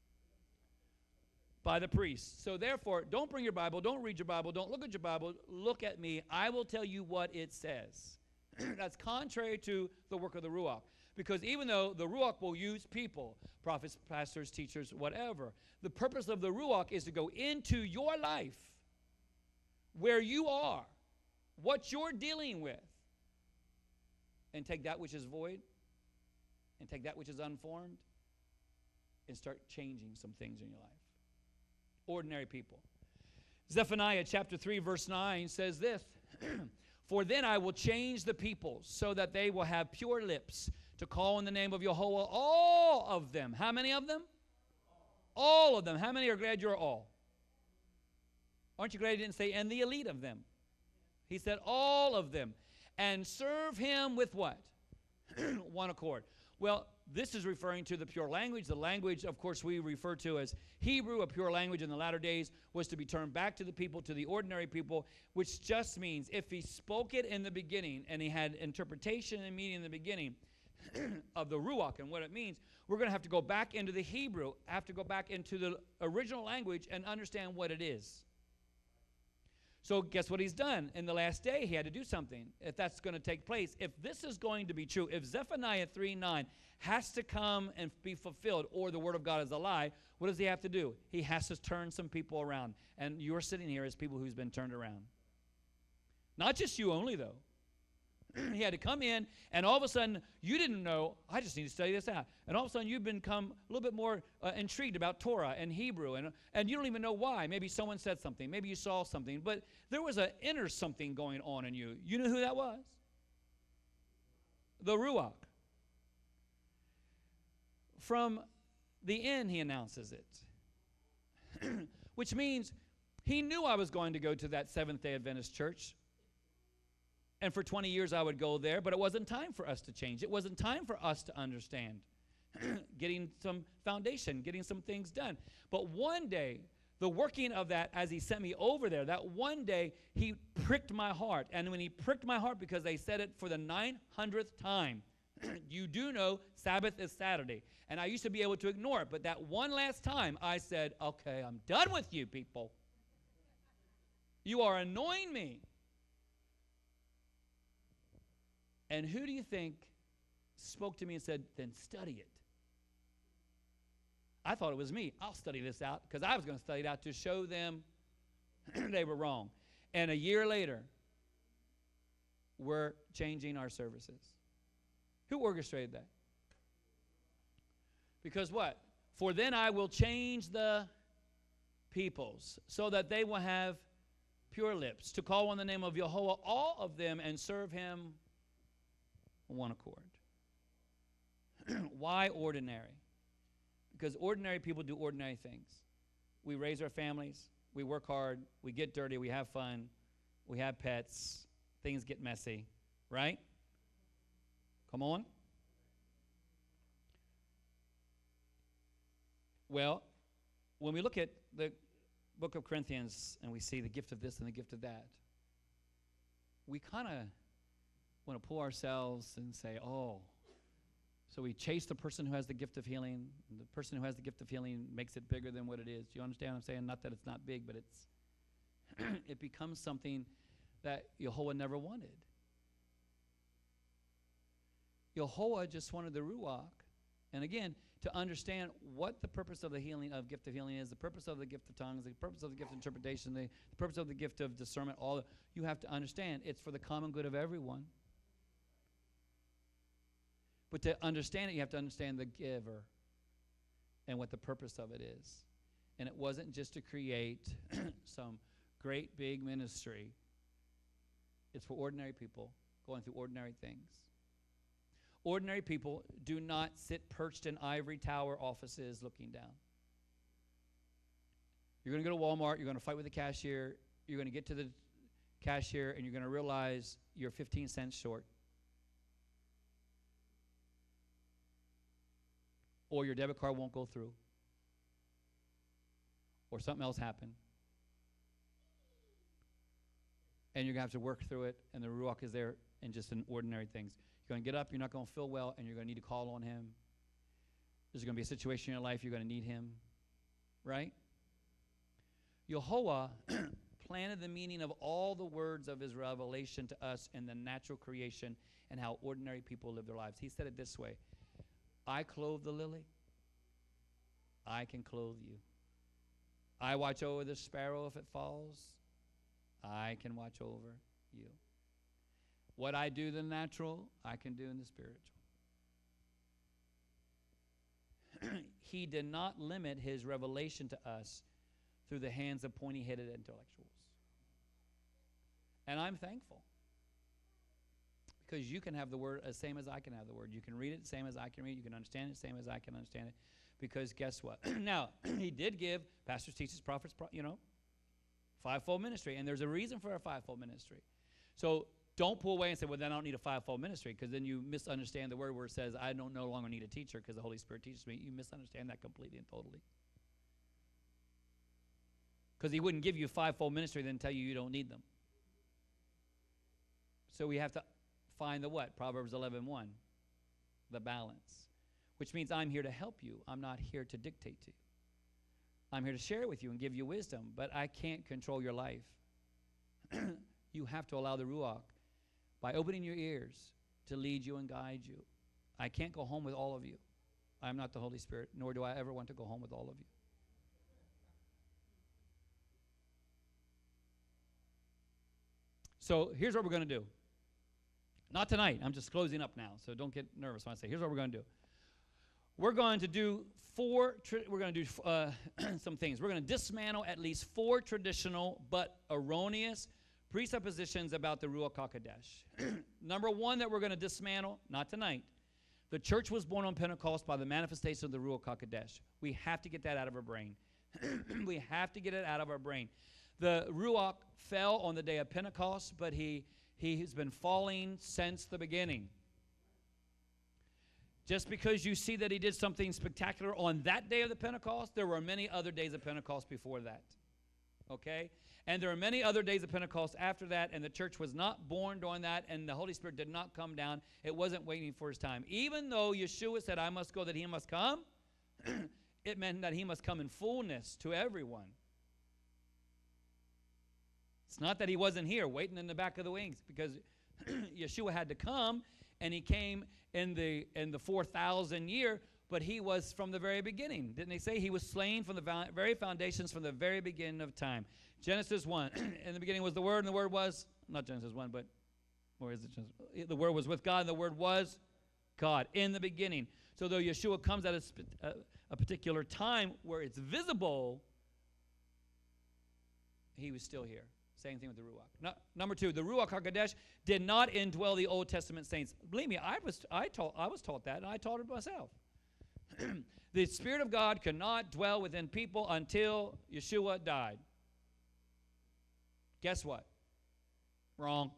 By the priest. So therefore, don't bring your Bible, don't read your Bible, don't look at your Bible, look at me. I will tell you what it says. That's contrary to the work of the Ruach. Because even though the Ruach will use people, prophets, pastors, teachers, whatever, the purpose of the Ruach is to go into your life, where you are, what you're dealing with, and take that which is void, and take that which is unformed, and start changing some things in your life. Ordinary people. Zephaniah chapter 3 verse 9 says this, For then I will change the peoples so that they will have pure lips to call on the name of Yehovah, all of them. How many of them? All of them. How many are glad you're all? Aren't you glad he didn't say, and the elite of them? He said, all of them. And serve him with what? One accord. Well, this is referring to the pure language. The language, of course, we refer to as Hebrew, a pure language in the latter days, was to be turned back to the people, to the ordinary people, which just means if he spoke it in the beginning and he had interpretation and meaning in the beginning of the Ruach and what it means, we're going to have to go back into the Hebrew, have to go back into the original language and understand what it is. So guess what he's done? In the last day, he had to do something. If that's going to take place, if this is going to be true, if Zephaniah 3:9 has to come and be fulfilled, or the word of God is a lie, what does he have to do? He has to turn some people around. And you're sitting here as people who's been turned around. Not just you only, though. He had to come in, and all of a sudden, you didn't know, I just need to study this out. And all of a sudden, you've become a little bit more intrigued about Torah and Hebrew, and you don't even know why. Maybe someone said something. Maybe you saw something. But there was an inner something going on in you. You know who that was? The Ruach. From the end, he announces it. Which means he knew I was going to go to that Seventh-day Adventist church. And for 20 years I would go there, but it wasn't time for us to change. It wasn't time for us to understand. Getting some foundation, getting some things done. But one day, the working of that as he sent me over there, that one day he pricked my heart. And when he pricked my heart, because they said it for the 900th time, you do know Sabbath is Saturday. And I used to be able to ignore it, but that one last time I said, okay, I'm done with you people. You are annoying me. And who do you think spoke to me and said, then study it? I thought it was me. I'll study this out, because I was going to study it out to show them they were wrong. And a year later, we're changing our services. Who orchestrated that? Because what? For then I will change the peoples so that they will have pure lips to call on the name of Yehovah, all of them, and serve him one accord. Why ordinary? Because ordinary people do ordinary things. We raise our families, we work hard, we get dirty, we have fun, we have pets, things get messy, right? Come on. Well, when we look at the book of Corinthians and we see the gift of this and the gift of that, we kind of want to pull ourselves and say, oh, So we chase the person who has the gift of healing. And the person who has the gift of healing makes it bigger than what it is. Do you understand what I'm saying? Not that it's not big, but it's it becomes something that Yehovah never wanted. Yehovah just wanted the Ruach. And again, to understand what the purpose of the healing, of gift of healing is, the purpose of the gift of tongues, the purpose of the gift of interpretation, the purpose of the gift of discernment, you have to understand it's for the common good of everyone. But to understand it, you have to understand the giver and what the purpose of it is. And it wasn't just to create some great big ministry. It's for ordinary people going through ordinary things. Ordinary people do not sit perched in ivory tower offices looking down. You're going to go to Walmart, you're going to fight with the cashier, you're going to get to the cashier, and you're going to realize you're 15 cents short. Or your debit card won't go through. Or something else happened. And you're going to have to work through it, and the Ruach is there in just in ordinary things. You're going to get up, you're not going to feel well, and you're going to need to call on him. There's going to be a situation in your life, you're going to need him. Right? Yehovah planted the meaning of all the words of his revelation to us in the natural creation and how ordinary people live their lives. He said it this way: I clothe the lily. I can clothe you. I watch over the sparrow if it falls. I can watch over you. What I do in the natural, I can do in the spiritual. He did not limit his revelation to us through the hands of pointy-headed intellectuals. And I'm thankful. Because you can have the word the same as I can have the word. You can read it the same as I can read it. You can understand it the same as I can understand it. Because guess what? Now, he did give pastors, teachers, prophets, fivefold ministry. And there's a reason for a fivefold ministry. So don't pull away and say, well, then I don't need a fivefold ministry, because then you misunderstand the word where it says, I don't no longer need a teacher because the Holy Spirit teaches me. You misunderstand that completely and totally. Because he wouldn't give you a fivefold ministry and then tell you you don't need them. So we have to find the what? Proverbs 11:1, the balance. Which means I'm here to help you. I'm not here to dictate to you. I'm here to share it with you and give you wisdom, but I can't control your life. You have to allow the Ruach, by opening your ears, to lead you and guide you. I can't go home with all of you. I'm not the Holy Spirit, nor do I ever want to go home with all of you. So here's what we're going to do. Not tonight. I'm just closing up now, so don't get nervous when I say, here's what we're going to do. We're going to do some things. We're going to dismantle at least 4 traditional but erroneous presuppositions about the Ruach HaKodesh. Number 1 that we're going to dismantle, not tonight. The church was born on Pentecost by the manifestation of the Ruach HaKodesh. We have to get that out of our brain. We have to get it out of our brain. The Ruach fell on the day of Pentecost, but he has been falling since the beginning. Just because you see that he did something spectacular on that day of the Pentecost, there were many other days of Pentecost before that. Okay? And there are many other days of Pentecost after that, and the church was not born during that, and the Holy Spirit did not come down. It wasn't waiting for his time. Even though Yeshua said, I must go that he must come, it meant that he must come in fullness to everyone. It's not that he wasn't here waiting in the back of the wings, because Yeshua had to come, and he came in the 4,000 year, but he was from the very beginning. Didn't they say he was slain from the very foundations, from the very beginning of time? Genesis 1, in the beginning was the Word, and the Word was, not Genesis 1, but where is it? The Word was with God, and the Word was God in the beginning. So though Yeshua comes at a particular time where it's visible, he was still here. Same thing with the Ruach. Number 2, the Ruach HaKodesh did not indwell the Old Testament saints. Believe me, I was taught that, and I taught it myself. The Spirit of God could not dwell within people until Yeshua died. Guess what? Wrong.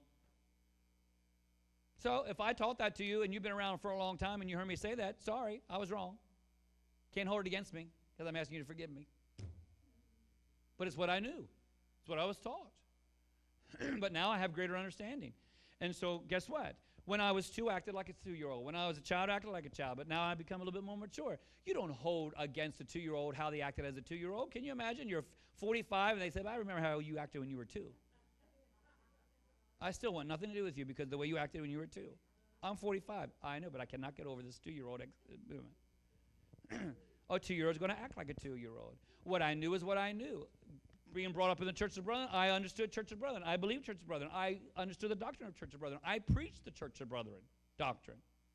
So if I taught that to you and you've been around for a long time and you heard me say that, sorry, I was wrong. Can't hold it against me because I'm asking you to forgive me. But it's what I knew. It's what I was taught. But now I have greater understanding. And so guess what? When I was 2, I acted like a 2-year-old. When I was a child, I acted like a child. But now I've become a little bit more mature. You don't hold against a 2-year-old how they acted as a 2-year-old. Can you imagine? You're 45, and they say, I remember how you acted when you were 2. I still want nothing to do with you because of the way you acted when you were 2. I'm 45. I know, but I cannot get over this 2-year-old movement. A 2-year-old is going to act like a 2-year-old. What I knew is what I knew. Being brought up in the Church of Brethren, I understood Church of Brethren. I believed Church of Brethren. I understood the doctrine of Church of Brethren. I preached the Church of Brethren doctrine.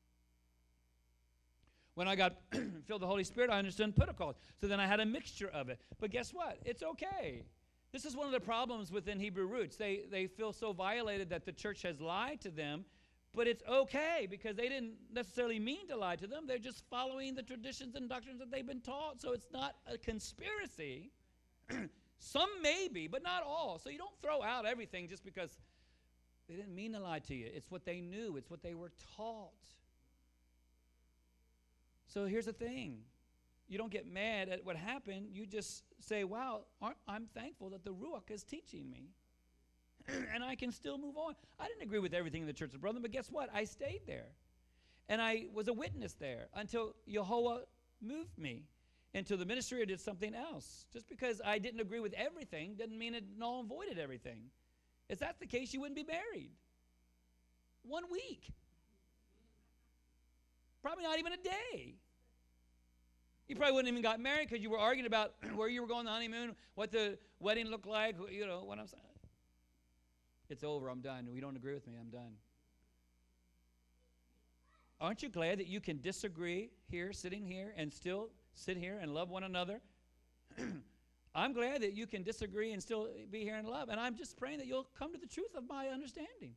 When I got filled with the Holy Spirit, I understood Pentecost. So then I had a mixture of it. But guess what? It's okay. This is one of the problems within Hebrew roots. They feel so violated that the church has lied to them, but it's okay because they didn't necessarily mean to lie to them. They're just following the traditions and doctrines that they've been taught. So it's not a conspiracy. Some may be, but not all. So you don't throw out everything just because they didn't mean to lie to you. It's what they knew. It's what they were taught. So here's the thing. You don't get mad at what happened. You just say, wow, I'm thankful that the Ruach is teaching me. And I can still move on. I didn't agree with everything in the Church of Brethren, but guess what? I stayed there. And I was a witness there until Yehovah moved me into the ministry or did something else. Just because I didn't agree with everything doesn't mean it null and voided everything. If that's the case, you wouldn't be married. 1 week. Probably not even a day. You probably wouldn't even got married because you were arguing about where you were going on the honeymoon, what the wedding looked like, you know, what I'm saying. It's over, I'm done. You don't agree with me, I'm done. Aren't you glad that you can disagree here, sitting here, and still sit here and love one another? I'm glad that you can disagree and still be here in love. And I'm just praying that you'll come to the truth of my understanding.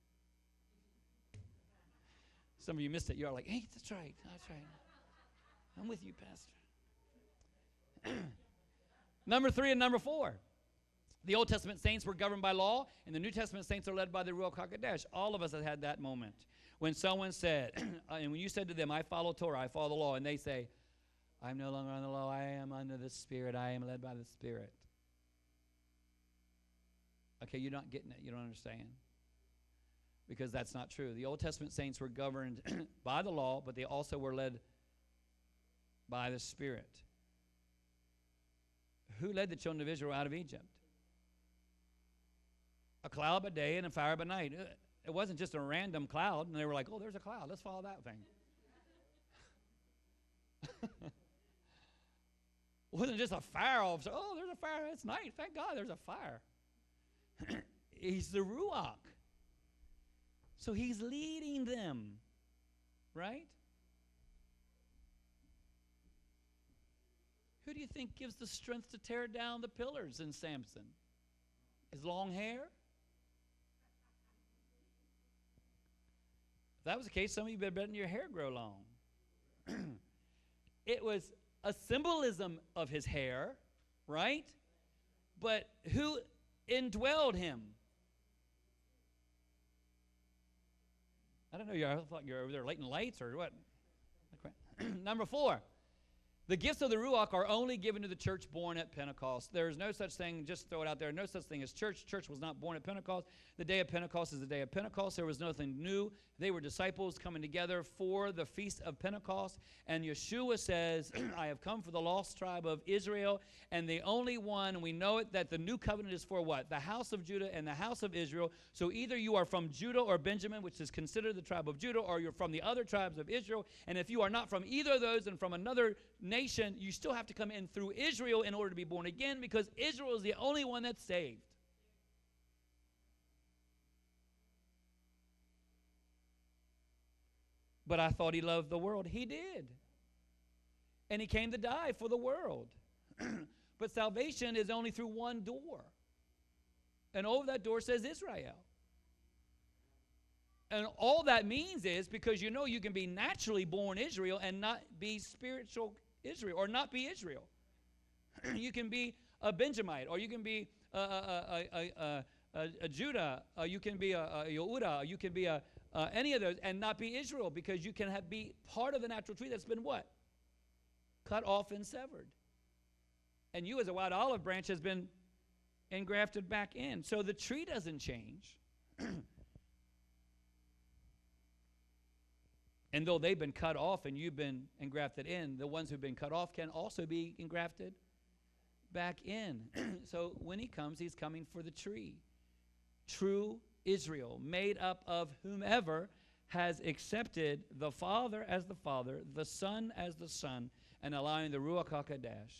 Some of you missed it. You're like, hey, that's right. That's right. I'm with you, Pastor. Number 3 and number 4. The Old Testament saints were governed by law, and the New Testament saints are led by the Ruach HaKodesh. All of us have had that moment. When someone said, and when you said to them, I follow Torah, I follow the law, and they say, I'm no longer under the law, I am under the Spirit, I am led by the Spirit. Okay, you're not getting it, you don't understand. Because that's not true. The Old Testament saints were governed by the law, but they also were led by the Spirit. Who led the children of Israel out of Egypt? A cloud by day and a fire by night. It wasn't just a random cloud, and they were like, oh, there's a cloud. Let's follow that thing. It wasn't just a fire all of a sudden. Oh, there's a fire. It's night. Thank God there's a fire. He's the Ruach. So he's leading them, right? Who do you think gives the strength to tear down the pillars in Samson? His long hair? If that was the case, some of you better letting your hair grow long. It was a symbolism of his hair, right? But who indwelled him? I don't know. I thought you were over there lighting lights or what? Number 4. The gifts of the Ruach are only given to the church born at Pentecost. There is no such thing, just throw it out there, no such thing as church. Church was not born at Pentecost. The day of Pentecost is the day of Pentecost. There was nothing new. They were disciples coming together for the feast of Pentecost. And Yeshua says, I have come for the lost tribe of Israel. And the only one, we know it, that the new covenant is for what? The house of Judah and the house of Israel. So either you are from Judah or Benjamin, which is considered the tribe of Judah, or you're from the other tribes of Israel. And if you are not from either of those and from another nation, you still have to come in through Israel in order to be born again, because Israel is the only one that's saved. But I thought he loved the world. He did. And he came to die for the world. But salvation is only through one door. And over that door says Israel. And all that means is, because you know you can be naturally born Israel and not be spiritual Israel, or not be Israel. You can be a Benjamite, or you can be a Judah, you can be a Yehuda, you can be any of those and not be Israel, because you can be part of the natural tree that's been what? Cut off and severed. And you as a wild olive branch has been engrafted back in. So the tree doesn't change. And though they've been cut off and you've been engrafted in, the ones who've been cut off can also be engrafted back in. So when he comes, he's coming for the tree. True Israel, made up of whomever has accepted the Father as the Father, the Son as the Son, and allowing the Ruach HaKodesh.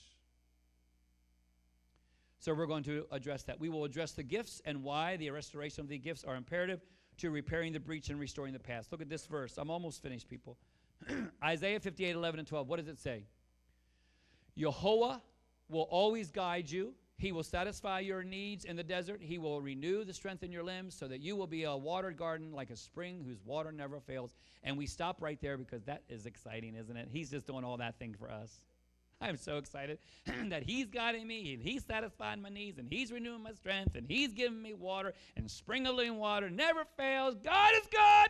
So we're going to address that. We will address the gifts and why the restoration of the gifts are imperative to repairing the breach and restoring the past. Look at this verse. I'm almost finished, people. Isaiah 58, 11 and 12. What does it say? Yehovah will always guide you. He will satisfy your needs in the desert. He will renew the strength in your limbs so that you will be a watered garden like a spring whose water never fails. And we stop right there because that is exciting, isn't it? He's just doing all that thing for us. I'm so excited that he's guiding me, and he's satisfying my needs, and he's renewing my strength, and he's giving me water, and spring of living water never fails. God is good.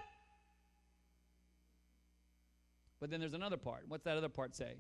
But then there's another part. What's that other part say?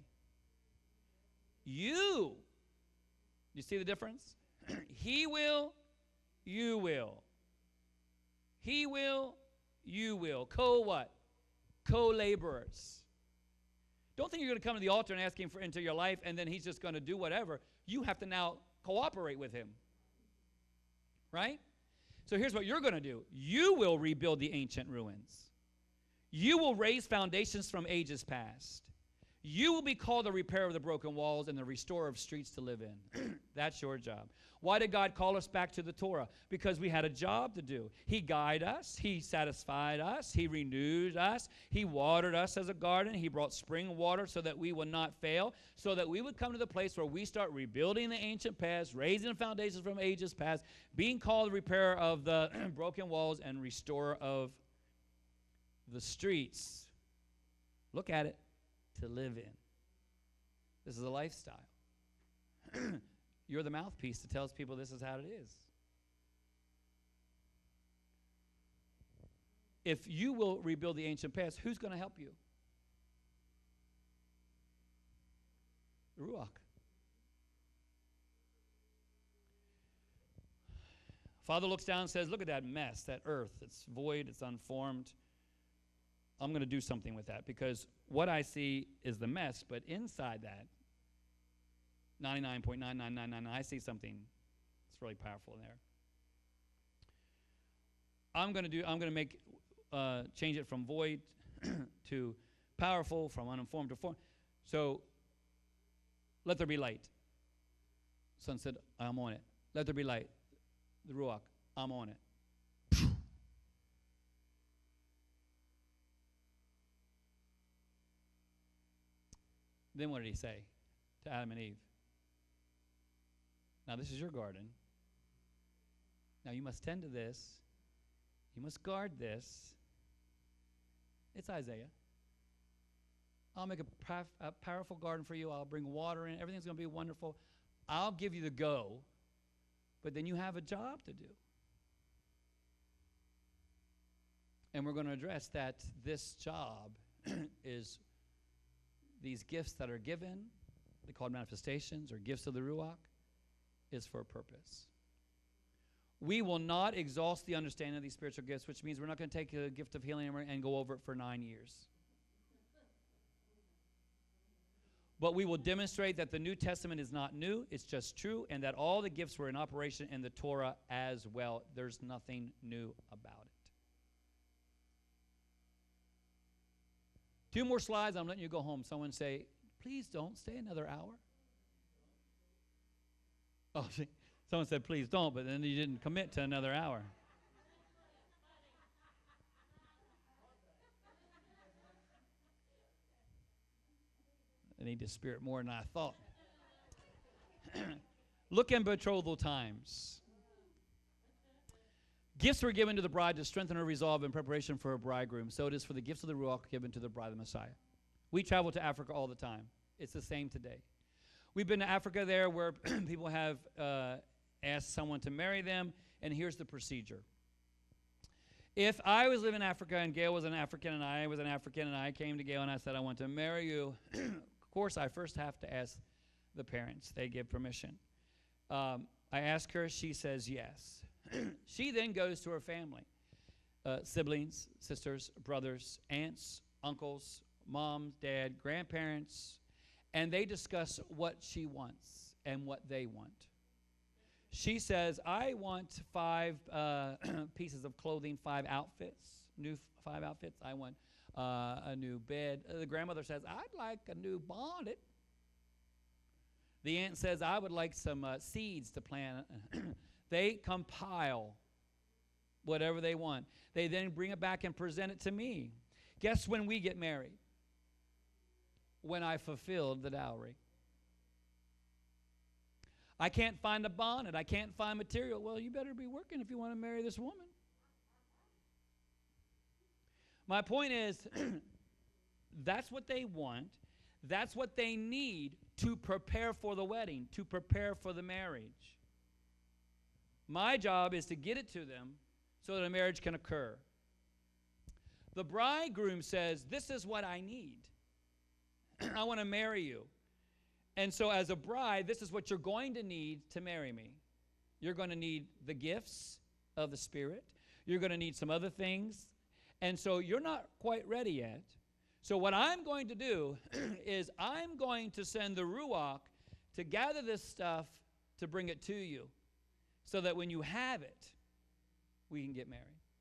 You see the difference? He will, you will. He will, you will. Co-what? Co-laborers. Don't think you're going to come to the altar and ask him for into your life, and then he's just going to do whatever. You have to now cooperate with him. Right? So here's what you're going to do. You will rebuild the ancient ruins. You will raise foundations from ages past. You will be called the repairer of the broken walls and the restorer of streets to live in. That's your job. Why did God call us back to the Torah? Because we had a job to do. He guided us. He satisfied us. He renewed us. He watered us as a garden. He brought spring water so that we would not fail, so that we would come to the place where we start rebuilding the ancient past, raising foundations from ages past, being called the repairer of the broken walls and restorer of the streets. Look at it. To live in. This is a lifestyle. You're the mouthpiece that tells people this is how it is. If you will rebuild the ancient past, who's going to help you? The Ruach. Father looks down and says, look at that mess, that earth. It's void, it's unformed. I'm going to do something with that because what I see is the mess, but inside that, 99.99999, I see something that's really powerful in there. I'm going to make, change it from void to powerful, from uninformed to formed. So, let there be light. Son said, I'm on it. Let there be light. The Ruach, I'm on it. Then what did he say to Adam and Eve? Now this is your garden. Now you must tend to this. You must guard this. It's Isaiah. I'll make a powerful garden for you. I'll bring water in. Everything's going to be wonderful. I'll give you the go, but then you have a job to do. And we're going to address that this job is these gifts that are given, they're called manifestations or gifts of the Ruach, is for a purpose. We will not exhaust the understanding of these spiritual gifts, which means we're not going to take a gift of healing and go over it for 9 years. But we will demonstrate that the New Testament is not new, it's just true, and that all the gifts were in operation in the Torah as well. There's nothing new about it. 2 more slides, I'm letting you go home. Someone say, please don't stay another hour. Oh, see, someone said, please don't, but then you didn't commit to another hour. I need the Spirit more than I thought. Look in betrothal times. Gifts were given to the bride to strengthen her resolve in preparation for her bridegroom. So it is for the gifts of the Ruach given to the bride of the Messiah. We travel to Africa all the time. It's the same today. We've been to Africa there where people have asked someone to marry them, and here's the procedure. If I was living in Africa and Gail was an African and I was an African and I came to Gail and I said, I want to marry you, of course I first have to ask the parents. They give permission. I ask her, she says yes. She then goes to her family, siblings, sisters, brothers, aunts, uncles, mom, dad, grandparents, and they discuss what she wants and what they want. She says, I want 5 pieces of clothing, 5 outfits, new 5 outfits. I want a new bed. The grandmother says, I'd like a new bonnet. The aunt says, I would like some seeds to plant. They compile whatever they want. They then bring it back and present it to me. Guess when we get married? When I fulfilled the dowry. I can't find a bonnet. I can't find material. Well, you better be working if you want to marry this woman. My point is, that's what they want. That's what they need to prepare for the wedding, to prepare for the marriage. My job is to get it to them so that a marriage can occur. The bridegroom says, this is what I need. I want to marry you. And so as a bride, this is what you're going to need to marry me. You're going to need the gifts of the Spirit. You're going to need some other things. And so you're not quite ready yet. So what I'm going to do is I'm going to send the Ruach to gather this stuff to bring it to you so that when you have it, we can get married.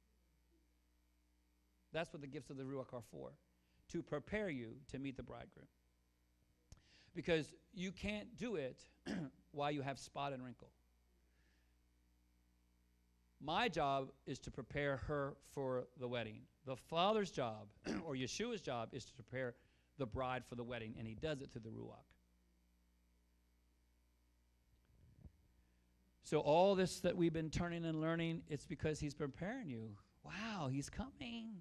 That's what the gifts of the Ruach are for, to prepare you to meet the bridegroom. Because you can't do it while you have spot and wrinkle. My job is to prepare her for the wedding. The Father's job, or Yeshua's job, is to prepare the bride for the wedding, and he does it through the Ruach. So all this that we've been turning and learning, it's because he's preparing you. Wow, he's coming.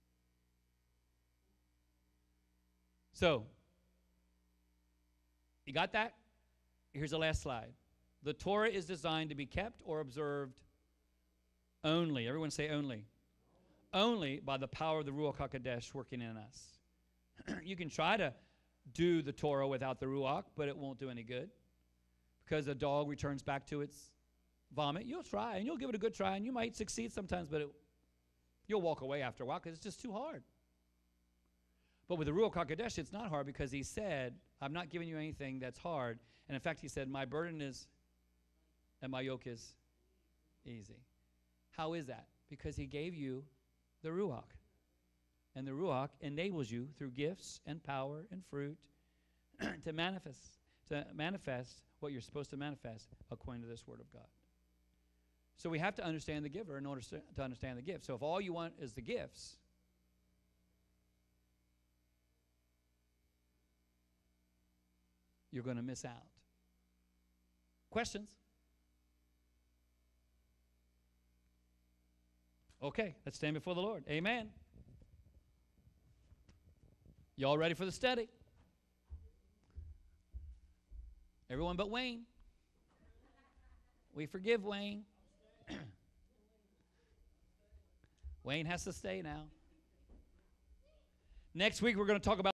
So, you got that? Here's the last slide. The Torah is designed to be kept or observed only. Everyone say only. Only by the power of the Ruach HaKodesh working in us. You can try to do the Torah without the Ruach, but it won't do any good. Because a dog returns back to its vomit. You'll try, and you'll give it a good try, and you might succeed sometimes, but you'll walk away after a while because it's just too hard. But with the Ruach HaKodesh, it's not hard because he said, I'm not giving you anything that's hard. And in fact, he said, my burden is, and my yoke is easy. How is that? Because he gave you the Ruach. And the Ruach enables you through gifts and power and fruit to manifest what you're supposed to manifest according to this word of God. So we have to understand the giver in order to understand the gift. So if all you want is the gifts, you're going to miss out. Questions? Okay, let's stand before the Lord. Amen. Y'all ready for the study? Everyone but Wayne. We forgive Wayne. Wayne has to stay now. Next week we're going to talk about